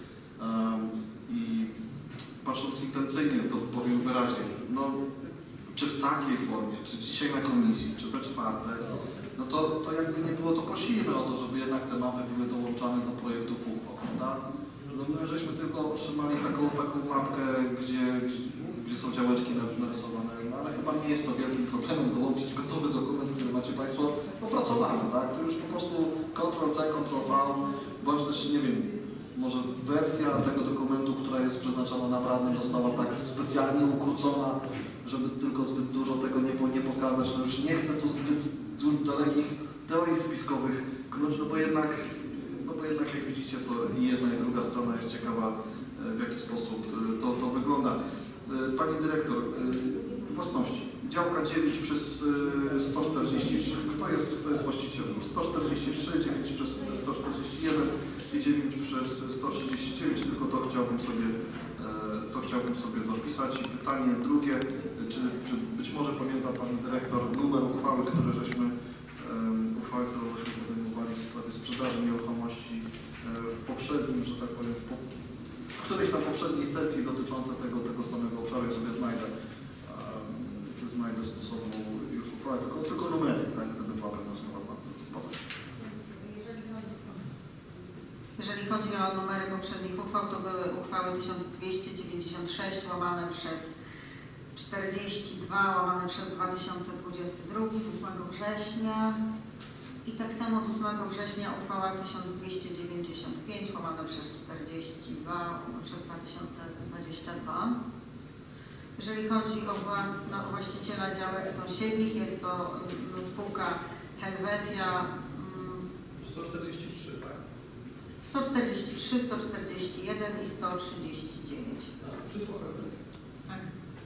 i patrząc intencyjnie, to powiem wyraźnie, no czy w takiej formie, czy dzisiaj na komisji, czy we czwartek, no to jakby nie było, to prosimy o to, żeby jednak te mapy były dołączane do projektów uchwał, prawda? No my żeśmy tylko otrzymali taką mapkę, gdzie są działeczki narysowane, no ale chyba nie jest to wielkim problemem dołączyć gotowy dokument, który macie Państwo opracowany, tak? To już po prostu Ctrl-C, Ctrl-V, bądź też, nie wiem, może wersja tego dokumentu, która jest przeznaczona na radnych, została tak specjalnie ukrócona, żeby tylko zbyt dużo tego nie pokazać. No już nie chcę tu zbyt dalekich teorii spiskowych knąć, no bo jednak jak widzicie, to i jedna i druga strona jest ciekawa, w jaki sposób to wygląda. Pani Dyrektor, własności. Działka 9 przez 143. Kto jest właścicielem? 143, 9 przez 141 i 9 przez 139. Tylko to chciałbym sobie zapisać. I pytanie drugie, czy być może pamięta Pan Dyrektor numer uchwały, którą żeśmy podejmowali w sprawie sprzedaży nieruchomości w poprzednim, że tak powiem, w którejś na poprzedniej sesji dotyczącej tego samego obszaru, jak sobie znajdę stosowną już uchwałę, tylko numery, tak, gdyby była pewna sprawa. Jeżeli chodzi o numery poprzednich uchwał, to były uchwały 1296 łamane przez 42 łamane przez 2022 z 8 września i tak samo z 8 września uchwała 1295 łamane przez 42 łamane przez 2022. Jeżeli chodzi o właściciela działek sąsiednich, jest to spółka Helvetia 143, tak? 143, 141 i 139. Wszystko pewne. Tak.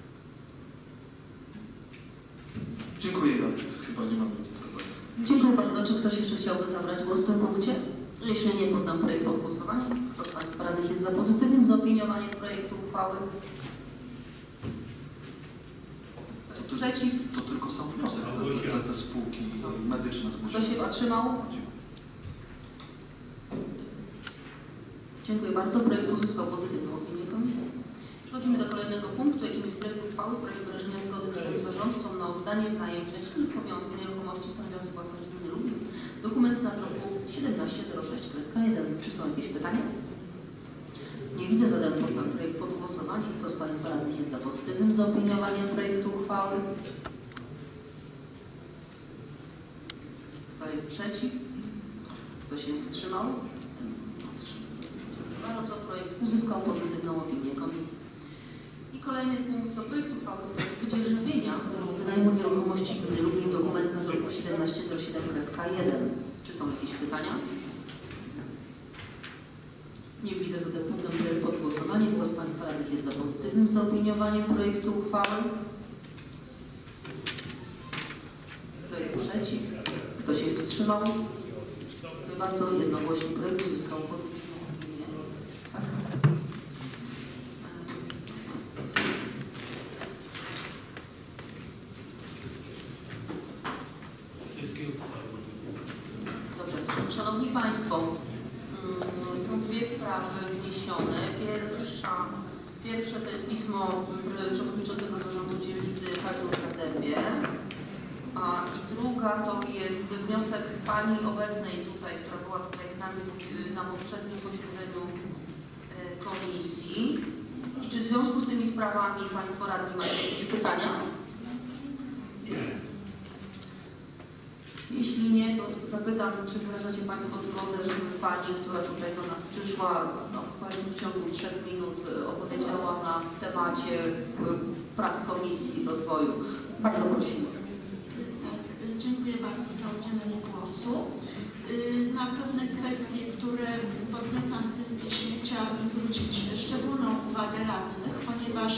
Dziękuję bardzo. Chyba nie mam nic do dodania. Dziękuję bardzo. Czy ktoś jeszcze chciałby zabrać głos w tym punkcie? Jeśli nie, poddam projekt pod głosowanie. Kto z Państwa radnych jest za pozytywnym zaopiniowaniem projektu uchwały? Kto jest przeciw? To tylko sam wniosek, te spółki medyczne. Kto się wstrzymał? Dziękuję bardzo. Projekt uzyskał pozytywną opinię komisji. Przechodzimy do kolejnego punktu, jakim jest projekt uchwały w sprawie wyrażenia zgody krajowym zarządcom na oddanie w najem części niepowiązanych nieruchomości stanowiących własność gminy Lublin. Dokument na druku 1706/1. Czy są jakieś pytania? Nie widzę, zatem poddam projekt pod głosowanie. Kto z Państwa radnych jest za pozytywnym zaopiniowaniem projektu uchwały? Kto jest przeciw? Kto się wstrzymał? Bardzo projekt uzyskał pozytywną opinię komisji. I kolejny punkt to projekt uchwały w sprawie wydzierżawienia wynajmu nieruchomości gminy Lublin, dokument na druku 1707/1. Czy są jakieś pytania? Nie widzę, zatem poddam projekt pod głosowanie. Kto z Państwa radnych jest za pozytywnym zaopiniowaniem projektu uchwały? Kto jest przeciw? Kto się wstrzymał? Dziękuję bardzo. Jednogłośnie projekt uzyskał pozytywną opinię. Tak. Dobrze. Szanowni Państwo, są dwie sprawy wniesione. Pierwsze to jest pismo przewodniczącego zarządu dzielnicy Hardusza Dębie, i druga to jest wniosek pani obecnej tutaj, która była tutaj z nami na poprzednim posiedzeniu komisji. I czy w związku z tymi sprawami Państwo radni macie jakieś pytania? Jeśli nie, to zapytam, czy wyrażacie Państwo zgodę, żeby Pani, która tutaj do nas przyszła, powiedzmy w ciągu 3 minut opowiedziała na temacie prac Komisji Rozwoju. Bardzo prosimy. Dziękuję bardzo za udzielenie głosu. Na pewne kwestie, które podniosłam w tym piśmie, chciałabym zwrócić szczególną uwagę radnych, ponieważ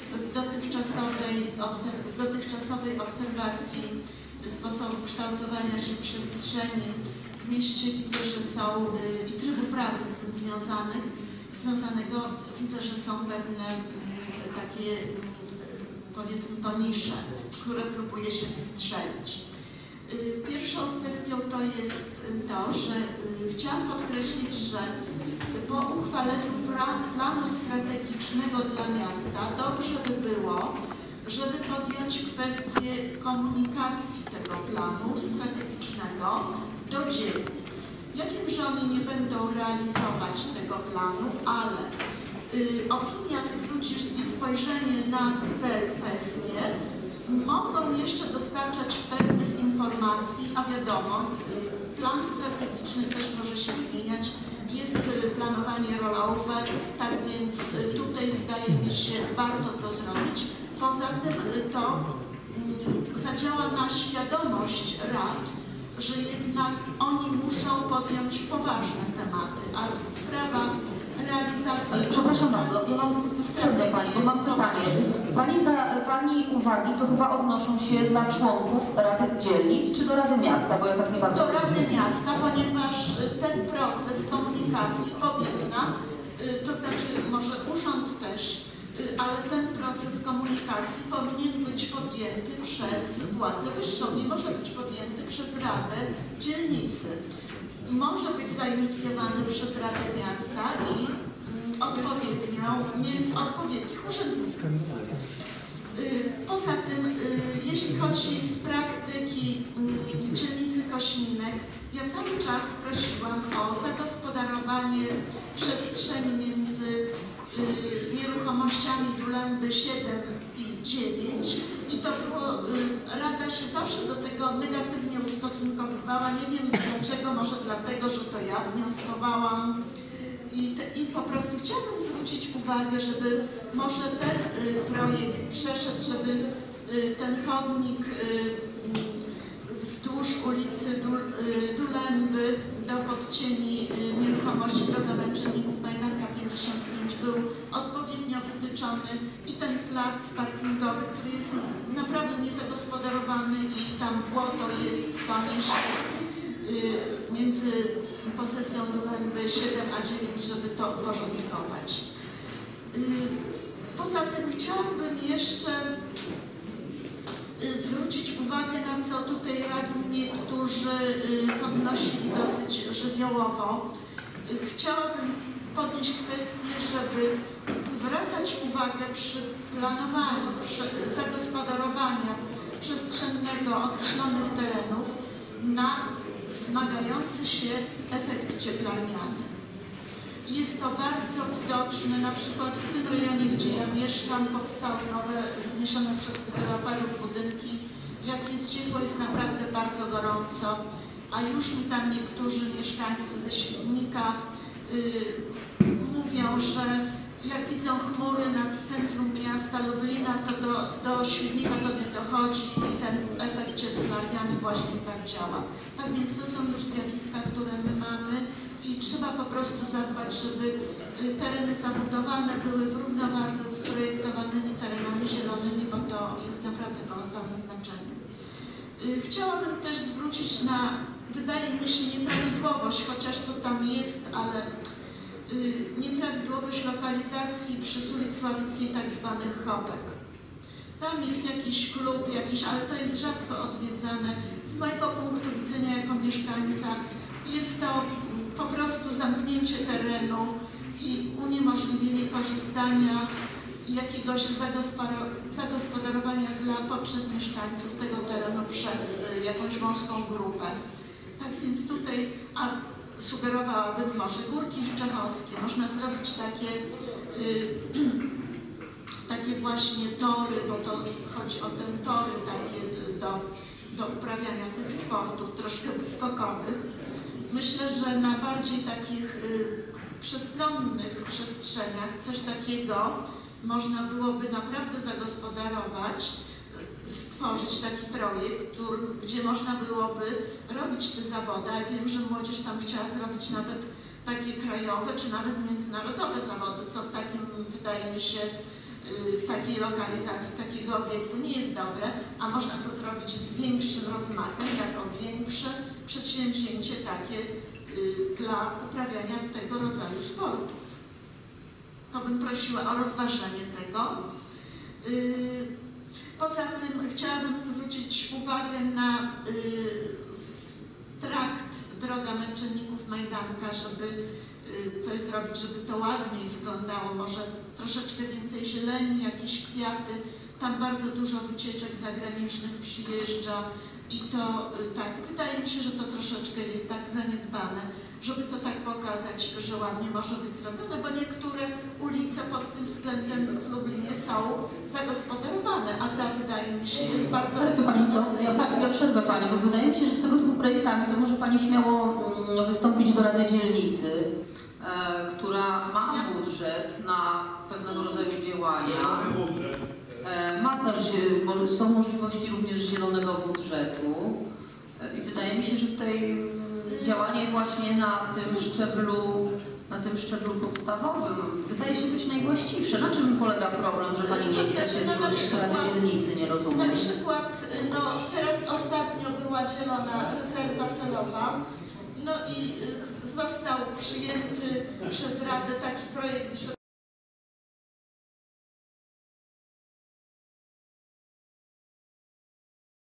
z dotychczasowej obserwacji sposobu kształtowania się przestrzeni w mieście widzę, że są i trybu pracy z tym związanego, widzę, że są pewne takie, powiedzmy to nisze, które próbuje się wstrzelić. Pierwszą kwestią to jest to, że chciałam podkreślić, że po uchwaleniu planu strategicznego dla miasta dobrze by było, żeby podjąć kwestię komunikacji tego planu strategicznego do dzielnic. Ja wiem, że oni nie będą realizować tego planu, ale opinia tych ludzi i spojrzenie na te kwestie mogą jeszcze dostarczać pewnych informacji, a wiadomo, plan strategiczny też może się zmieniać. Jest planowanie rollowe, tak więc tutaj wydaje mi się warto to zrobić. Poza tym to zadziała na świadomość rad, że jednak oni muszą podjąć poważne tematy, a sprawa realizacji... Przepraszam bardzo, ja mam przerwę Pani, bo mam pytanie. Pani uwagi to chyba odnoszą się dla członków Rady Dzielnic czy do Rady Miasta, bo ja tak nie bardzo do Rady Miasta, ponieważ ten proces komunikacji powinna, to znaczy może urząd też, ale ten proces komunikacji powinien być podjęty przez władzę wyższą, nie może być podjęty przez Radę Dzielnicy. Może być zainicjowany przez Radę Miasta i odpowiednich urzędników. Poza tym, jeśli chodzi z praktyki dzielnicy Kośminek, ja cały czas prosiłam o zagospodarowanie przestrzeni między nieruchomościami Dulęby 7 i 9 i to było, Rada się zawsze do tego negatywnie ustosunkowywała, nie wiem dlaczego, może dlatego, że to ja wnioskowałam i po prostu chciałabym zwrócić uwagę, żeby może ten projekt przeszedł, żeby ten chodnik wzdłuż ulicy Dulęby do podcieni nieruchomości droga męczenników Majdanka 55 był odpowiednio wytyczony i ten plac parkingowy, który jest naprawdę niezagospodarowany i tam błoto jest między posesją Dulęby 7 a 9, żeby to uporządkować. Poza tym chciałabym jeszcze zwrócić uwagę, na co tutaj radni niektórzy podnosili dosyć żywiołowo. Chciałabym podnieść kwestię, żeby zwracać uwagę przy planowaniu, przy zagospodarowaniu przestrzennego określonych terenów na wzmagający się efekt cieplarniany. Jest to bardzo widoczne, na przykład w tym rejonie, gdzie ja mieszkam, powstały nowe, wzniesione przez deweloperów budynki. Jak jest ciepło, jest naprawdę bardzo gorąco, a już mi tam niektórzy mieszkańcy ze Świdnika mówią, że jak widzą chmury nad centrum miasta Lublina, to do Świdnika to nie dochodzi i ten efekt cieplarniany właśnie tak działa. Tak więc to są już zjawiska, które my mamy i trzeba po prostu zadbać, żeby tereny zabudowane były w równowadze z projektowanymi terenami zielonymi, bo to jest naprawdę kolosalne znaczenie. Chciałabym też zwrócić na, wydaje mi się, nieprawidłowość, chociaż to tam jest, ale nieprawidłowość lokalizacji przy ulicy Sławickiej tak zwanych chopek. Tam jest jakiś klub, ale to jest rzadko odwiedzane. Z mojego punktu widzenia jako mieszkańca jest to po prostu zamknięcie terenu i uniemożliwienie korzystania jakiegoś zagospodarowania dla potrzeb mieszkańców tego terenu przez jakąś wąską grupę. Tak więc tutaj sugerowałabym może Górki Czechowskie. Można zrobić takie właśnie tory, bo to chodzi o te tory takie do uprawiania tych sportów troszkę wyskokowych. Myślę, że na bardziej takich przestronnych przestrzeniach coś takiego można byłoby naprawdę zagospodarować, stworzyć taki projekt, gdzie można byłoby robić te zawody. Ja wiem, że młodzież tam chciała zrobić nawet takie krajowe, czy nawet międzynarodowe zawody, co w takim, wydaje mi się, w takiej lokalizacji, takiego obiektu nie jest dobre, a można to zrobić z większym rozmachem, jako większe przedsięwzięcie takie dla uprawiania tego rodzaju sportu. To bym prosiła o rozważenie tego. Poza tym chciałabym zwrócić uwagę na trakt droga męczenników Majdanka, żeby coś zrobić, żeby to ładniej wyglądało, może troszeczkę więcej zieleni, jakieś kwiaty. Tam bardzo dużo wycieczek zagranicznych przyjeżdża i to tak, wydaje mi się, że to troszeczkę jest tak zaniedbane, żeby to tak pokazać, że ładnie może być zrobione, bo niektóre ulice pod tym względem w Lublinie są zagospodarowane, a ta, wydaje mi się, jest bardzo... Ale Pani co, ja przerwę Pani, bo wydaje mi się, że z tego typu projektami to może Pani śmiało wystąpić do Rady Dzielnicy, która ma budżet na pewnego rodzaju działania. Ma też, są możliwości również zielonego budżetu i wydaje mi się, że tutaj działanie właśnie na tym szczeblu na tym szczeblu podstawowym wydaje się być najwłaściwsze. Na czym polega problem, że Pani nie chce się zwrócić do Rady Dzielnicy? Nie rozumiem. Na przykład, no teraz ostatnio była dzielona rezerwa celowa, no i został przyjęty przez Radę taki projekt, że